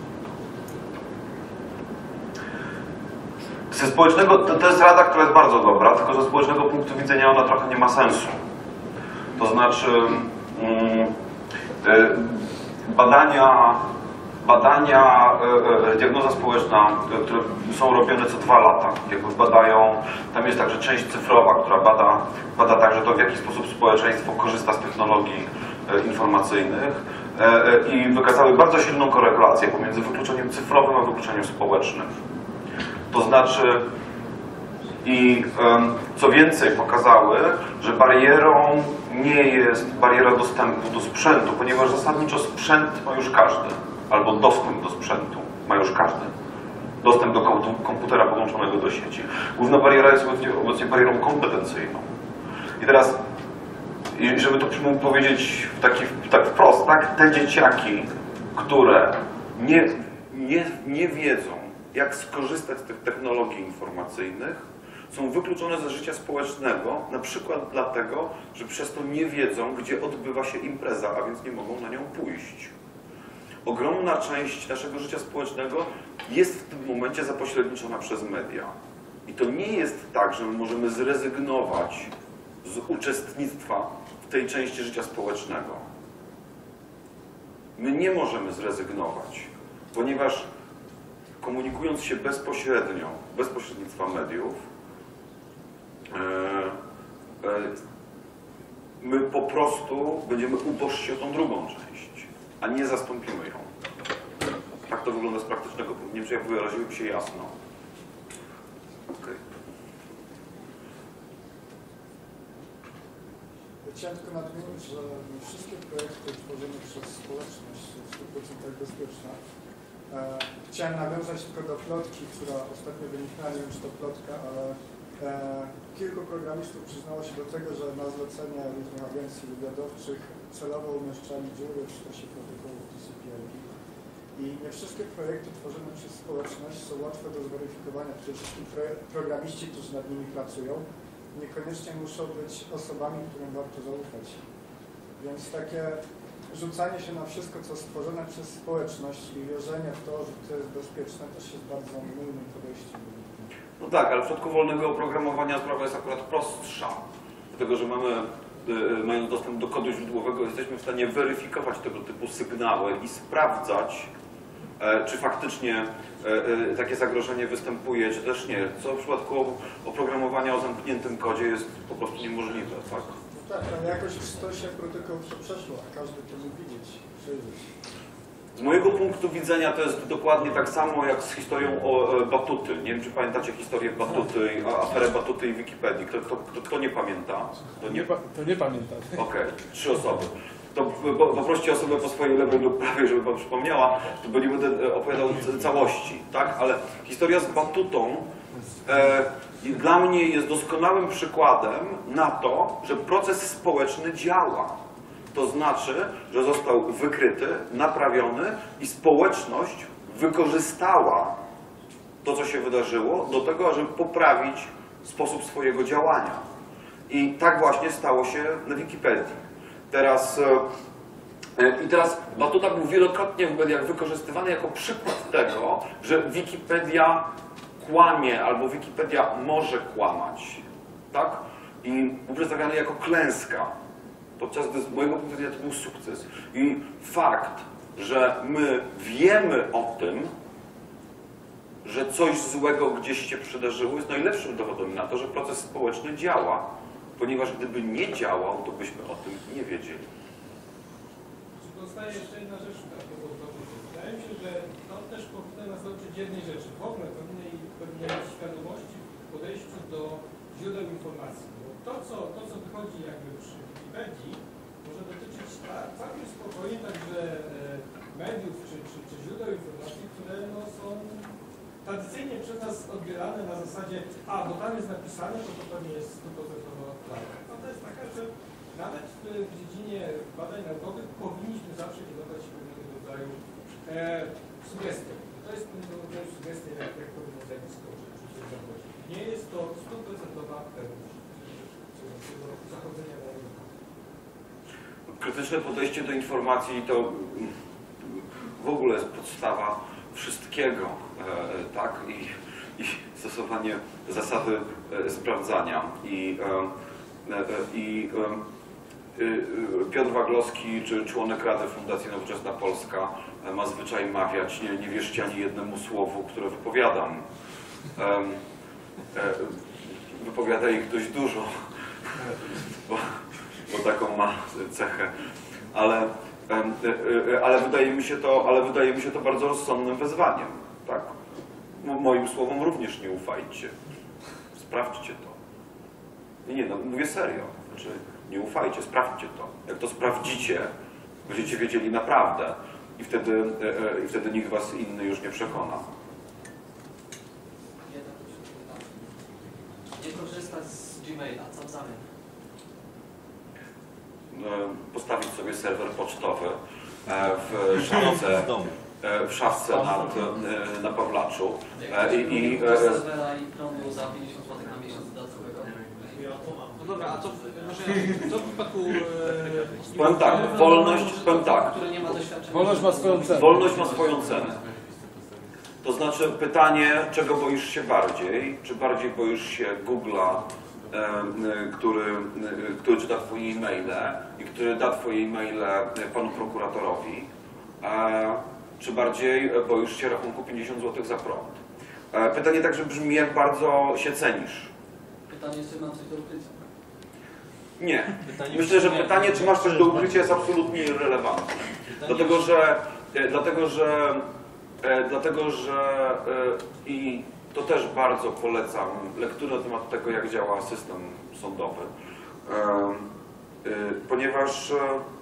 Ze społecznego, to, to jest rada, która jest bardzo dobra, tylko ze społecznego punktu widzenia ona trochę nie ma sensu. To znaczy mm, y, badania, badania y, y, diagnoza społeczna, y, które są robione co dwa lata, jakby badają, tam jest także część cyfrowa, która bada, bada także to, w jaki sposób społeczeństwo korzysta z technologii y, informacyjnych. I wykazały bardzo silną korelację pomiędzy wykluczeniem cyfrowym a wykluczeniem społecznym. To znaczy, i co więcej, pokazały, że barierą nie jest bariera dostępu do sprzętu, ponieważ zasadniczo sprzęt ma już każdy, albo dostęp do sprzętu ma już każdy. Dostęp do komputera podłączonego do sieci. Główna bariera jest obecnie, obecnie barierą kompetencyjną. I teraz, i żeby to mógł powiedzieć w taki, tak wprost, tak, te dzieciaki, które nie, nie, nie wiedzą, jak skorzystać z tych technologii informacyjnych, są wykluczone ze życia społecznego, na przykład dlatego, że przez to nie wiedzą, gdzie odbywa się impreza, a więc nie mogą na nią pójść. Ogromna część naszego życia społecznego jest w tym momencie zapośredniczona przez media. I to nie jest tak, że my możemy zrezygnować z uczestnictwa w tej części życia społecznego. My nie możemy zrezygnować, ponieważ komunikując się bezpośrednio, bez pośrednictwa mediów, my po prostu będziemy ubożsi o tą drugą część, a nie zastąpimy ją. Tak to wygląda z praktycznego punktu widzenia. Nie wiem, czy ja wyraziłem się jasno. Okay. Chciałem tylko nadmienić, że wszystkie projekty tworzone przez społeczność są w stu procentach bezpieczne. E, chciałem nawiązać tylko do plotki, która ostatnio wyniknęła, nie wiem czy to plotka, ale e, kilku programistów przyznało się do tego, że na zlecenie różnych agencji wywiadowczych celowo umieszczali dziury w sztosie protokołów T C P I P. I nie wszystkie projekty tworzone przez społeczność są łatwe do zweryfikowania. Przede wszystkim programiści, którzy nad nimi pracują, niekoniecznie muszą być osobami, którym warto zaufać. Więc takie rzucanie się na wszystko, co stworzone przez społeczność i wierzenie w to, że to jest bezpieczne, też jest bardzo mylnym podejściem. No tak, ale w przypadku wolnego oprogramowania sprawa jest akurat prostsza. Dlatego, że mamy, y, mając dostęp do kodu źródłowego, jesteśmy w stanie weryfikować tego typu sygnały i sprawdzać, e, czy faktycznie e, e, takie zagrożenie występuje, czy też nie. Co w przypadku oprogramowania o zamkniętym kodzie jest po prostu niemożliwe. Tak? No tak, ale jakoś w stosie protokołów to przeszło, a każdy to mógł widzieć, przejrzeć. Z mojego punktu widzenia to jest dokładnie tak samo jak z historią o e, Batuty. Nie wiem, czy pamiętacie historię Batuty, a- aferę Batuty i Wikipedii. Kto, kto, kto, kto nie pamięta? To nie, To nie pamiętam. Okej, trzy osoby. To po- poproście osobę po swojej lewej lub prawej, żeby wam przypomniała, bo nie będę e, opowiadał c- całości, tak? Ale historia z Batutą e, i dla mnie jest doskonałym przykładem na to, że proces społeczny działa. To znaczy, że został wykryty, naprawiony i społeczność wykorzystała to, co się wydarzyło, do tego, żeby poprawić sposób swojego działania. I tak właśnie stało się na Wikipedii. Teraz, e, I teraz Batuta był wielokrotnie w mediach wykorzystywany jako przykład tego, że Wikipedia kłamie albo Wikipedia może kłamać. Tak? I był przedstawiany jako klęska. Podczas gdy z mojego punktu widzenia to był sukces. I fakt, że my wiemy o tym, że coś złego gdzieś się przydarzyło, jest najlepszym dowodem na to, że proces społeczny działa. Ponieważ gdyby nie działał, to byśmy o tym nie wiedzieli. Pozostaje jeszcze jedna rzecz, która powoduje. Wydaje mi się, że to też powinno nas nauczyć jednej rzeczy. W ogóle pewnej, pewnej świadomości w podejściu do źródeł informacji. Bo to, co, to, co wychodzi jakby przy Wikipedii, może dotyczyć tak, całkiem spokojnie także mediów czy, czy, czy źródeł informacji, które no, są tradycyjnie przez nas odbierane na zasadzie, a bo tam jest napisane, to to pewnie jest stuprocentowa prawda. Prawda jest taka, że nawet w, w dziedzinie badań naukowych powinniśmy zawsze kierować się pewnego rodzaju e, sugestią. To jest pewnego rodzaju sugestia, jak, jak powinno zjawisko rzeczywiście zachodzić. Nie jest to stuprocentowa pewność zachodzenia na rynku. Krytyczne podejście do informacji to w ogóle jest podstawa wszystkiego, e, tak? I, i stosowanie zasady e, sprawdzania. I, e, e, i e, e, Piotr Waglowski, czy członek Rady Fundacji Nowoczesna Polska, e, ma zwyczaj mawiać, nie, nie wierzcie ani jednemu słowu, które wypowiadam. E, e, wypowiada ich dość dużo, bo, bo taką ma cechę. Ale Ale wydaje mi się to, ale wydaje mi się to bardzo rozsądnym wezwaniem. Tak? Moim słowom również nie ufajcie. Sprawdźcie to. Nie, nie, no, mówię serio. Znaczy, nie ufajcie, sprawdźcie to. Jak to sprawdzicie, będziecie wiedzieli naprawdę i wtedy, i wtedy nikt was inny już nie przekona. Nie korzystać z Gmaila, co w zamian? Postawić sobie serwer pocztowy w szafce, w szafce nad, na Pawlaczu. I, i, serwera i prądu za pięćdziesiąt złotych na miesiąc dodatkowego. No dobra, a co, może, co w przypadku... E, powiem tak, wolność, powiem tak. Który nie ma doświadczenia. Wolność ma swoją cenę. Wolność ma swoją cenę. To znaczy pytanie, czego boisz się bardziej? Czy bardziej boisz się Google'a, który, który czyta twoje e-maile i który da twoje e-maile panu prokuratorowi, czy bardziej boisz się rachunku pięćdziesiąt złotych za prąd? Pytanie także brzmi, jak bardzo się cenisz? Pytanie, czy mam coś do ukrycia? Nie. Myślę, że pytanie, czy masz coś do ukrycia, jest absolutnie irrelevantne. Dlatego, że, dlatego, że, dlatego, że i to też bardzo polecam lekturę na temat tego, jak działa system sądowy, ponieważ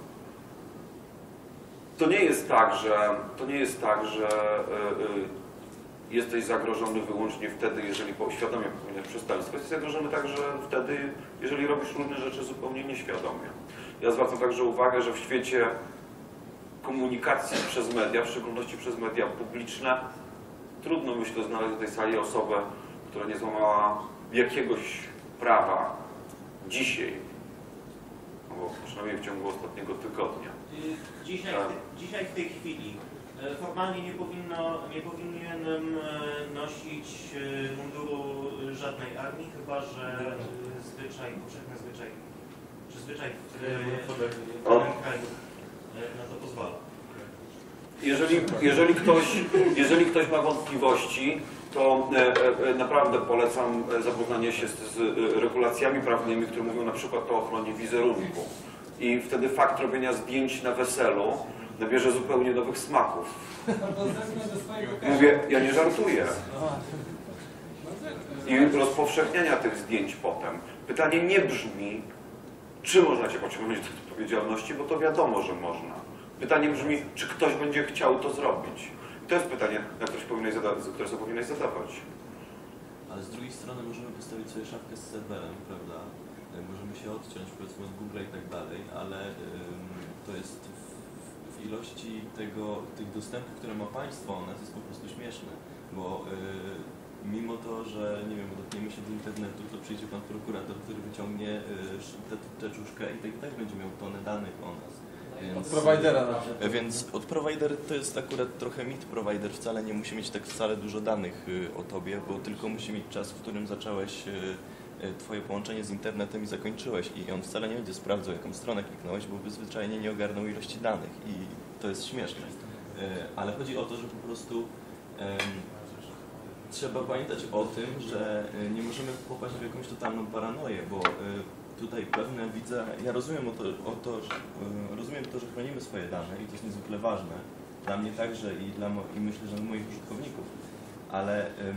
to nie jest tak, że to nie jest tak, że jesteś zagrożony wyłącznie wtedy, jeżeli świadomie popełniasz przestępstwo. Jesteś zagrożony także wtedy, jeżeli robisz różne rzeczy zupełnie nieświadomie. Ja zwracam także uwagę, że w świecie komunikacji przez media, w szczególności przez media publiczne, trudno, myślę, znaleźć w tej sali osobę, która nie złamała jakiegoś prawa dzisiaj. albo przynajmniej w ciągu ostatniego tygodnia. Dzisiaj, dzisiaj w tej chwili formalnie nie, powinno, nie powinienem nosić munduru żadnej armii, chyba że zwyczaj, powszechny zwyczaj, czy zwyczaj w danym kraju na to pozwala. Jeżeli, jeżeli, ktoś, jeżeli ktoś ma wątpliwości, to e, e, naprawdę polecam zapoznanie się z, z regulacjami prawnymi, które mówią na przykład o ochronie wizerunku. I wtedy fakt robienia zdjęć na weselu nabierze zupełnie nowych smaków. Mówię, ja nie żartuję. I rozpowszechniania tych zdjęć potem. Pytanie nie brzmi, czy można cię pociągnąć do odpowiedzialności, bo to wiadomo, że można. Pytanie brzmi, czy ktoś będzie chciał to zrobić. I to jest pytanie, na które, powinnaś zadawać, które sobie powinnaś zadawać. Ale z drugiej strony możemy postawić sobie szafkę z serwerem, prawda? Możemy się odciąć, powiedzmy, od Google i tak dalej, ale ym, to jest w, w ilości tego, tych dostępów, które ma państwo, one jest po prostu śmieszne, bo yy, mimo to, że nie wiem, dotkniemy się do internetu, to przyjdzie pan prokurator, który wyciągnie yy, teczuszkę i tak, tak będzie miał tonę danych o nas. Więc, od prowajdera na przykład. Więc od provider to jest akurat trochę mit. Provider wcale nie musi mieć tak wcale dużo danych y, o tobie, bo tylko musi mieć czas, w którym zacząłeś y, y, twoje połączenie z internetem i zakończyłeś. I on wcale nie będzie sprawdzał, jaką stronę kliknąłeś, bo by zwyczajnie nie ogarnął ilości danych. I to jest śmieszne. Y, ale chodzi o to, że po prostu y, trzeba pamiętać o tym, że y, nie możemy popaść w jakąś totalną paranoję, bo y, tutaj pewne widzę, ja rozumiem, o to, o to, że, y, rozumiem to, że chronimy swoje dane i to jest niezwykle ważne, dla mnie także i, dla mo i myślę, że dla moich użytkowników, ale ym,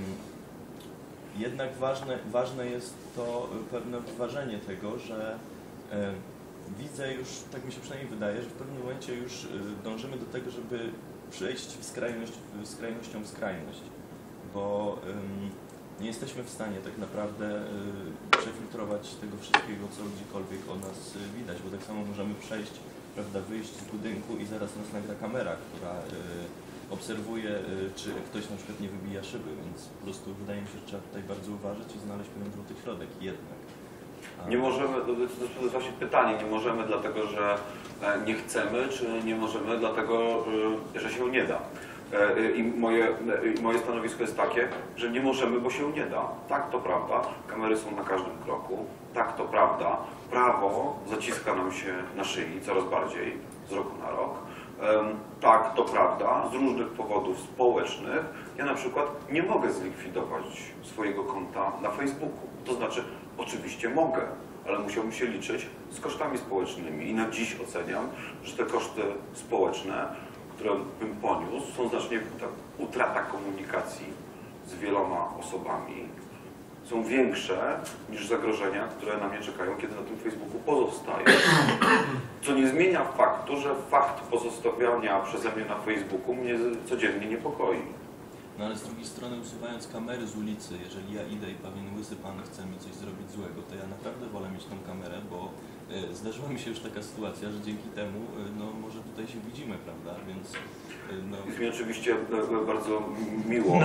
jednak ważne, ważne jest to pewne wyważenie tego, że y, widzę już, tak mi się przynajmniej wydaje, że w pewnym momencie już y, dążymy do tego, żeby przejść w skrajność, w skrajnością w skrajność, bo ym, nie jesteśmy w stanie tak naprawdę y, przefiltrować tego wszystkiego, co gdziekolwiek o nas y, widać, bo tak samo możemy przejść, prawda, wyjść z budynku i zaraz nas nagra kamera, która y, obserwuje, y, czy ktoś na przykład nie wybija szyby, więc po prostu wydaje mi się, że trzeba tutaj bardzo uważać i znaleźć pewien złoty środek jednak. A... Nie możemy, to jest właśnie pytanie, nie możemy dlatego, że nie chcemy, czy nie możemy dlatego, że się nie da. I moje, I moje stanowisko jest takie, że nie możemy, bo się nie da. Tak, to prawda, kamery są na każdym kroku. Tak, to prawda, prawo zaciska nam się na szyi coraz bardziej z roku na rok. Tak, to prawda, z różnych powodów społecznych ja na przykład nie mogę zlikwidować swojego konta na Facebooku. To znaczy, oczywiście mogę, ale musiałbym się liczyć z kosztami społecznymi i na dziś oceniam, że te koszty społeczne, które bym poniósł, są znacznie, ta utrata komunikacji z wieloma osobami są większe niż zagrożenia, które na mnie czekają, kiedy na tym Facebooku pozostaję. Co nie zmienia faktu, że fakt pozostawiania przeze mnie na Facebooku mnie codziennie niepokoi. No ale z drugiej strony, usuwając kamery z ulicy, jeżeli ja idę i pewien łysy pan chce mi coś zrobić złego, to ja naprawdę wolę mieć tą kamerę, bo y, zdarzyła mi się już taka sytuacja, że dzięki temu, y, no może tutaj się widzimy, prawda, więc... Y, no... Jest mi oczywiście y, bardzo miło.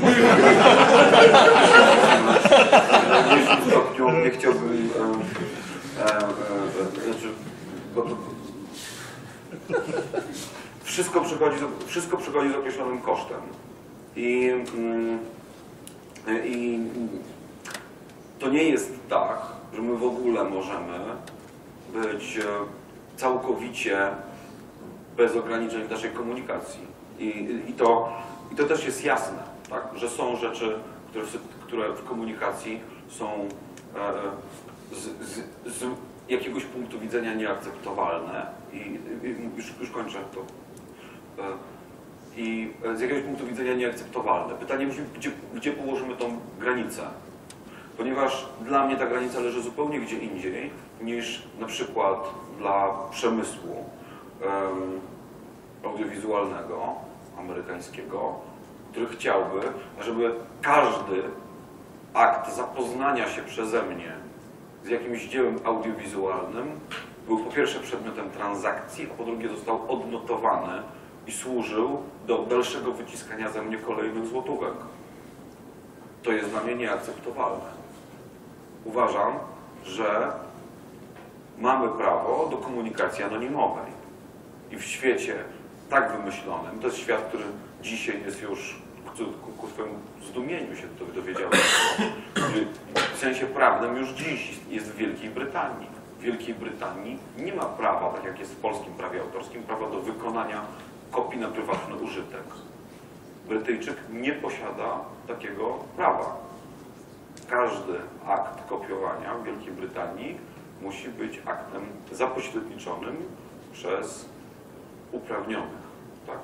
W najmniejszym stopniu nie chciałbym... E, e, e, znaczy, bo, wszystko przychodzi, z, wszystko przychodzi z określonym kosztem. I, I to nie jest tak, że my w ogóle możemy być całkowicie bez ograniczeń w naszej komunikacji. I, i, to, i to też jest jasne, tak? Że są rzeczy, które w, które w komunikacji są e, z, z, z jakiegoś punktu widzenia nieakceptowalne. I, i już, już kończę to. E, I z jakiegoś punktu widzenia nieakceptowalne. Pytanie brzmi, gdzie, gdzie położymy tą granicę? Ponieważ dla mnie ta granica leży zupełnie gdzie indziej niż na przykład dla przemysłu um, audiowizualnego, amerykańskiego, który chciałby, żeby każdy akt zapoznania się przeze mnie z jakimś dziełem audiowizualnym był po pierwsze przedmiotem transakcji, a po drugie został odnotowany i służył do dalszego wyciskania ze mnie kolejnych złotówek. To jest dla mnie nieakceptowalne. Uważam, że mamy prawo do komunikacji anonimowej. I w świecie tak wymyślonym, to jest świat, który dzisiaj jest już, ku, ku swojemu zdumieniu się to dowiedziałem, który w sensie prawnym już dziś jest w Wielkiej Brytanii. W Wielkiej Brytanii nie ma prawa, tak jak jest w polskim prawie autorskim, prawa do wykonania kopii na prywatny użytek. Brytyjczyk nie posiada takiego prawa. Każdy akt kopiowania w Wielkiej Brytanii musi być aktem zapośredniczonym przez uprawnionych. Tak?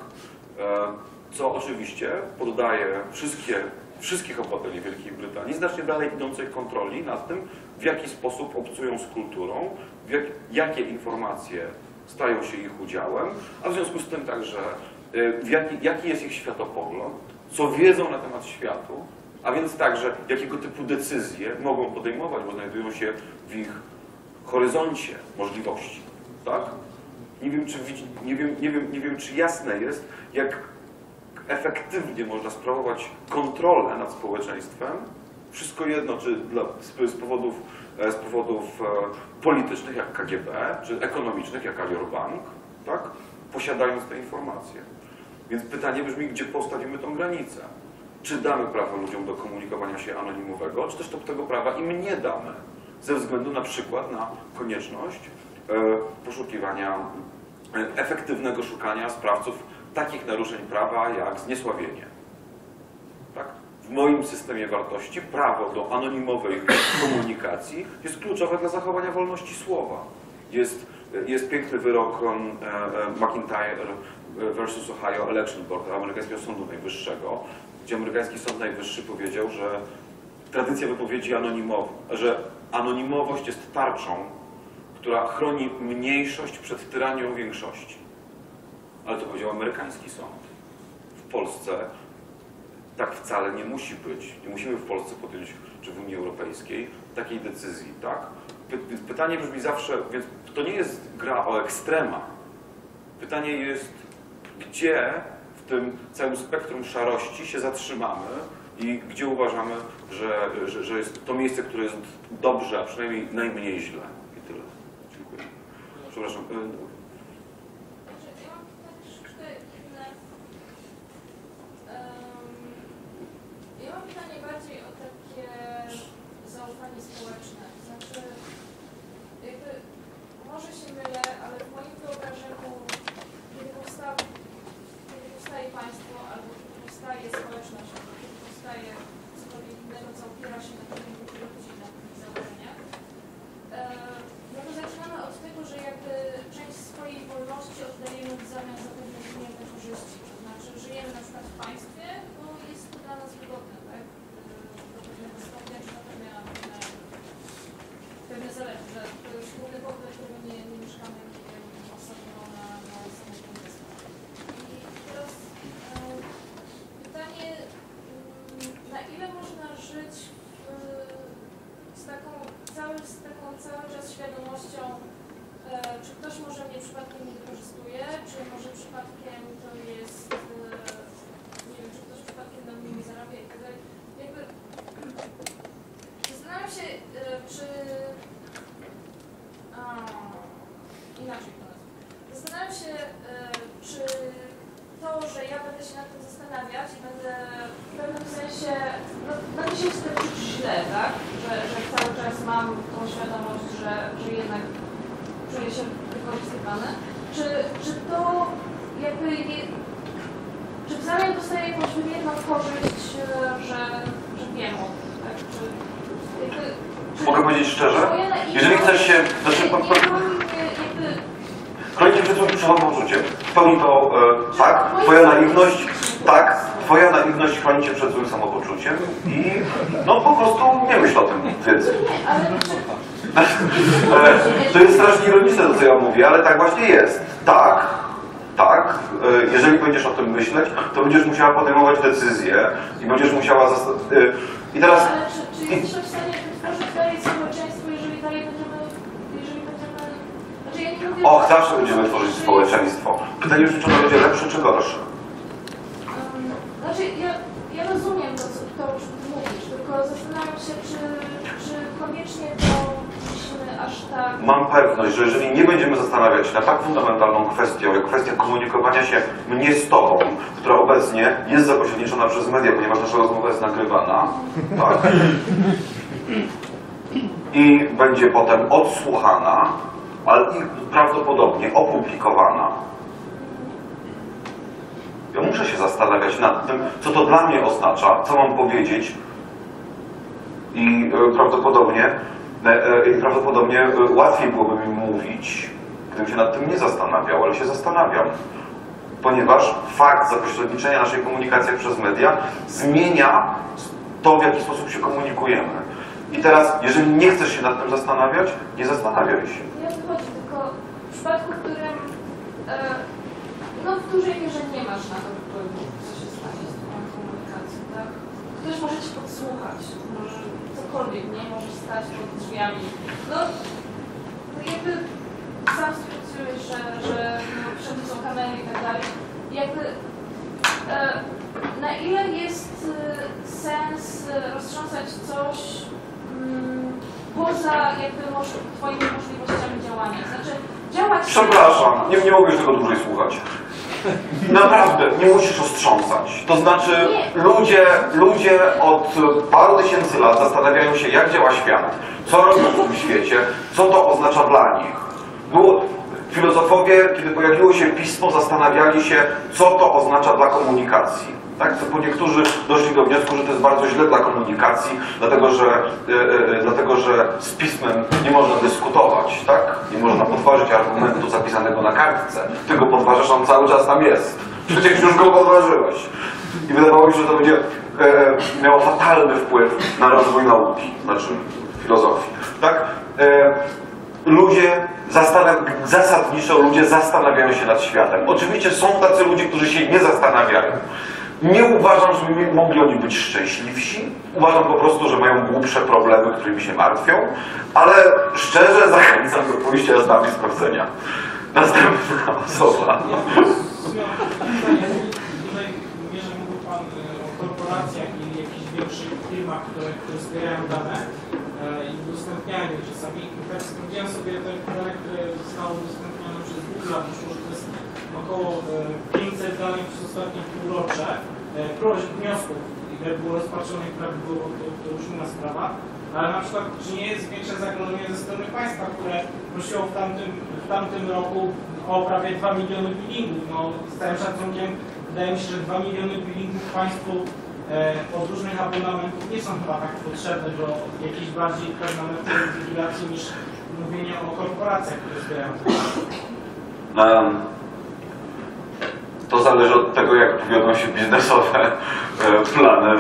Co oczywiście poddaje wszystkie, wszystkich obywateli Wielkiej Brytanii znacznie dalej idącej kontroli nad tym, w jaki sposób obcują z kulturą, w jak, jakie informacje stają się ich udziałem, a w związku z tym także w jaki, jaki jest ich światopogląd, co wiedzą na temat światu, a więc także jakiego typu decyzje mogą podejmować, bo znajdują się w ich horyzoncie możliwości. Tak? Nie wiem, czy, nie wiem, nie wiem, nie wiem, czy jasne jest, jak efektywnie można sprawować kontrolę nad społeczeństwem. Wszystko jedno, czy dla, z, powodów, z powodów politycznych, jak K G B, czy ekonomicznych, jak Alior Bank, tak? Posiadając te informacje. Więc pytanie brzmi, gdzie postawimy tą granicę? Czy damy prawo ludziom do komunikowania się anonimowego, czy też to, tego prawa im nie damy, ze względu na przykład na konieczność e, poszukiwania, e, efektywnego szukania sprawców takich naruszeń prawa jak zniesławienie. Tak? W moim systemie wartości prawo do anonimowej komunikacji jest kluczowe dla zachowania wolności słowa. Jest, jest piękny wyrok e, e, McIntyre versus Ohio Election Board, amerykańskiego Sądu Najwyższego, gdzie amerykański Sąd Najwyższy powiedział, że tradycja wypowiedzi anonimowej, że anonimowość jest tarczą, która chroni mniejszość przed tyranią większości. Ale to powiedział amerykański sąd. W Polsce tak wcale nie musi być. Nie musimy w Polsce podjąć, czy w Unii Europejskiej, takiej decyzji, tak? Więc pytanie brzmi zawsze, więc to nie jest gra o ekstrema. Pytanie jest, gdzie w tym całym spektrum szarości się zatrzymamy i gdzie uważamy, że, że, że jest to miejsce, które jest dobrze, a przynajmniej najmniej źle. I tyle. Dziękuję. Przepraszam. Ja mam pytanie bardziej o takie zaufanie społeczne. Znaczy, jakby, może się mylę, ale w moim wyobrażeniu, kiedy powstało, kiedy powstaje państwo, albo kiedy powstaje społeczność, albo kiedy powstaje cokolwiek innego, co opiera się na pewnym grupie ludzi, na pewnych założeniach, no to zaczynamy od tego, że jakby część swojej wolności oddajemy w zamian za pewne wymierne korzyści. To znaczy, żyjemy na przykład w państwie, bo jest to dla nas wygodne, tak? Do pewnego stopnia, czy na pewne, pewne, pewne zależy, że to jest główny powód, dla którego nie, nie mieszkamy osobno na, na samotnictwo. I teraz e, pytanie, na ile można żyć w, z taką cały, z taką cały czas świadomością, e, czy ktoś może mnie przypadkiem nie wykorzystuje, czy może przypadkiem to jest, e, nie wiem, czy ktoś przypadkiem na mnie nie zarabia i tak dalej. Jakby zastanawiam się, e, czy a, inaczej to nazwę. Zastanawiam się, e, czy to, że ja będę się nad tym zastanawiać i będę w pewnym sensie, no, będę się z tym czuć źle, tak? Że, że cały czas mam tą świadomość, że, że jednak czuję się wykorzystywany. Czy, czy to jakby, je, czy w zamian dostaję jakąś wymierną korzyść, że, że wiem o tym, tak? Czy, jakby, czy, Mogę powiedzieć szczerze? Jeżeli chcesz się... Znaczy, nie, nie, jakby, chronić przed swoim samopoczuciem. W pełni to e, tak, twoja naiwność, tak, twoja naiwność chroni cię przed złym samopoczuciem i no po prostu nie myśl o tym więcej. e, to jest strasznie ironiczne to, co ja mówię, ale tak właśnie jest. Tak, tak, e, jeżeli będziesz o tym myśleć, to będziesz musiała podejmować decyzje i będziesz musiała zastanowić. E, I teraz... Ale czy, czy jesteśmy w stanie wytworzyć dalej społeczeństwo, jeżeli dalej będziemy, jeżeli będziemy... Znaczy ja nie mówię... Och, zawsze będziemy tworzyć społeczeństwo. Pytanie brzmi, czy to będzie lepsze, czy gorsze. Um, znaczy, ja, ja rozumiem to, co to, o czym ty mówisz, tylko zastanawiam się, czy, czy koniecznie to musimy aż tak... Mam pewność, że jeżeli nie będziemy zastanawiać się nad tak fundamentalną kwestią, jak kwestia komunikowania się mnie z Tobą, która obecnie jest zapośredniczona przez media, ponieważ nasza rozmowa jest nagrywana, tak, i będzie potem odsłuchana, ale i prawdopodobnie opublikowana. Ja muszę się zastanawiać nad tym, co to dla mnie oznacza, co mam powiedzieć i e, prawdopodobnie, e, e, prawdopodobnie e, łatwiej byłoby mi mówić, gdybym się nad tym nie zastanawiał, ale się zastanawiam. Ponieważ fakt zapośredniczenia naszej komunikacji przez media zmienia to, w jaki sposób się komunikujemy. I teraz, jeżeli nie chcesz się nad tym zastanawiać, nie zastanawiaj się. Nie o to chodzi, tylko w przypadku, w którym e, no w dużej mierze nie masz na to wpływu, co się stanie z twoją komunikacją, tak? Ktoś może cię podsłuchać, może cokolwiek, nie? Możesz stać pod drzwiami. No, no jakby sam stwierdziłeś, że, że no, wszędzie są kamery i tak dalej. Jakby e, na ile jest e, sens roztrząsać coś mm, poza jakby może, twoimi możliwościami działania? Znaczy działać... Przepraszam, nie, nie mogę już tego dłużej słuchać. Naprawdę, nie musisz ostrząsać. To znaczy, ludzie, ludzie od paru tysięcy lat zastanawiają się, jak działa świat, co robią w tym świecie, co to oznacza dla nich. Było, filozofowie, kiedy pojawiło się pismo, zastanawiali się, co to oznacza dla komunikacji. Tak? Bo niektórzy doszli do wniosku, że to jest bardzo źle dla komunikacji, dlatego że, yy, yy, dlatego, że z pismem nie można dyskutować, tak? Nie można podważyć argumentu zapisanego na kartce. Ty go podważasz, on cały czas tam jest. Przecież już go podważyłeś. I wydawało mi się, że to będzie yy, miało fatalny wpływ na rozwój nauki, znaczy filozofii. Tak? Yy, ludzie zasadniczo ludzie zastanawiają się nad światem. Oczywiście są tacy ludzie, którzy się nie zastanawiają. Nie uważam, żeby mogli oni być szczęśliwsi. Uważam po prostu, że mają głupsze problemy, którymi się martwią, ale szczerze zachęcam do pójścia z nami sprawdzenia. Następna osoba. Tutaj mierze mówił Pan o korporacjach i jakichś większych firmach, które, które zbierają dane i udostępniają je czasami. Tak sprawdziłem sobie te dane, które zostały udostępnione przez Google, wyszło, że to jest około pięćset danych przez ostatnie półrocze. Prośb, wniosków, ile było rozpatrzonych, prawie było, to, to już inna sprawa. Ale na przykład, czy nie jest większe zagrożenie ze strony państwa, które prosiło w tamtym, w tamtym roku o prawie dwa miliony billingów. No, z całym szacunkiem wydaje mi się, że dwa miliony billingów państwu e, od różnych abonamentów nie są chyba tak potrzebne do jakiejś bardziej permanentnej inwigilacji niż mówienie o korporacjach, które zbierają te dane. Um. To zależy od tego, jak powiodą się biznesowe plany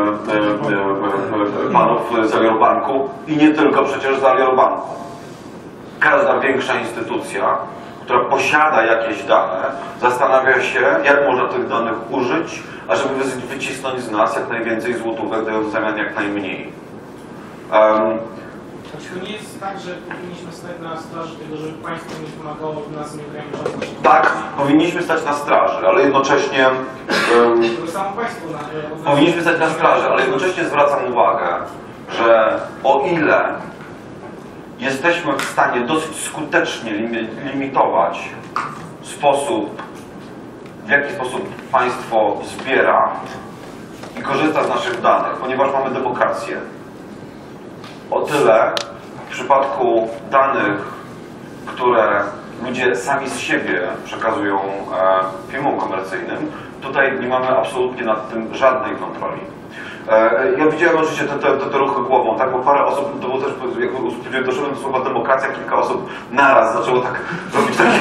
panów z Aliorbanku i nie tylko przecież z Aliorbanku. Każda większa instytucja, która posiada jakieś dane, zastanawia się, jak można tych danych użyć, ażeby wycisnąć z nas jak najwięcej złotówek, dając w zamian jak najmniej. Um, To nie jest tak, że powinniśmy stać na straży tego, żeby państwo nie pomagało nas nie ograniczać. Tak, powinniśmy stać na straży, ale jednocześnie um, samo państwo na, powinniśmy stać na straży, ale jednocześnie zwracam uwagę, że o ile jesteśmy w stanie dosyć skutecznie limitować sposób, w jaki sposób państwo zbiera i korzysta z naszych danych, ponieważ mamy demokrację, o tyle w przypadku danych, które ludzie sami z siebie przekazują e, firmom komercyjnym, tutaj nie mamy absolutnie nad tym żadnej kontroli. E, ja widziałem oczywiście te, te, te, te ruchy głową, tak, bo parę osób, to było też, jak doszedłem do słowa demokracja, kilka osób naraz zaczęło tak robić takie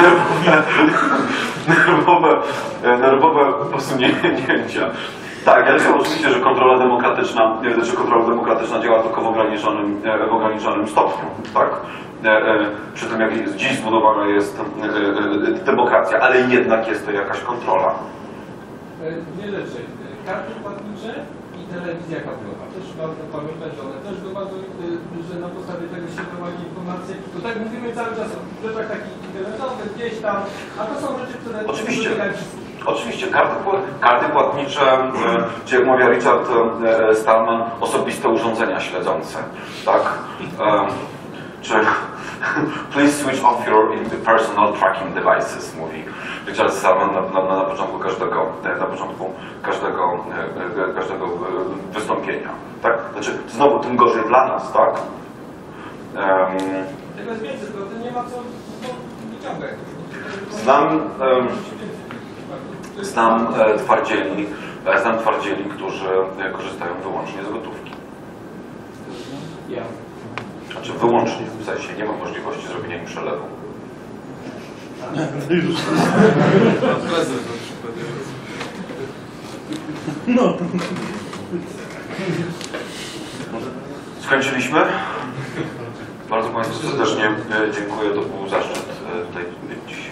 nerwowe, nerwowe, nerwowe posunięcia. Tak, ja wiem oczywiście, że kontrola demokratyczna, że kontrola demokratyczna działa tylko w ograniczonym, w ograniczonym stopniu, tak? Przy tym, jak dziś zbudowana jest demokracja, ale jednak jest to jakaś kontrola. Dwie rzeczy. Karty płatnicze i telewizja kablowa. Też warto pamiętać, że one też dowodzą, że na podstawie tego się prowadzi informacje. To tak mówimy cały czas o rzeczach takich internetowych, gdzieś tam, a to są rzeczy, które... Oczywiście. Oczywiście, karty, karty płatnicze, czy jak mawia Richard Stallman, osobiste urządzenia śledzące. Tak? Czy please switch off your personal tracking devices, mówi Richard Stallman na, na, na początku każdego, na początku każdego, każdego wystąpienia. Tak? Znaczy, znowu tym gorzej dla nas, tak? Um, Tego jest więcej, to nie ma co wyciągać. Znam, um, znam e, twardzieli, e, znam twardzieli, którzy e, korzystają wyłącznie z gotówki. Ja. Znaczy wyłącznie, w sensie nie ma możliwości zrobienia im przelewu. No. Skończyliśmy? Bardzo Państwu serdecznie dziękuję. To był zaszczyt tutaj być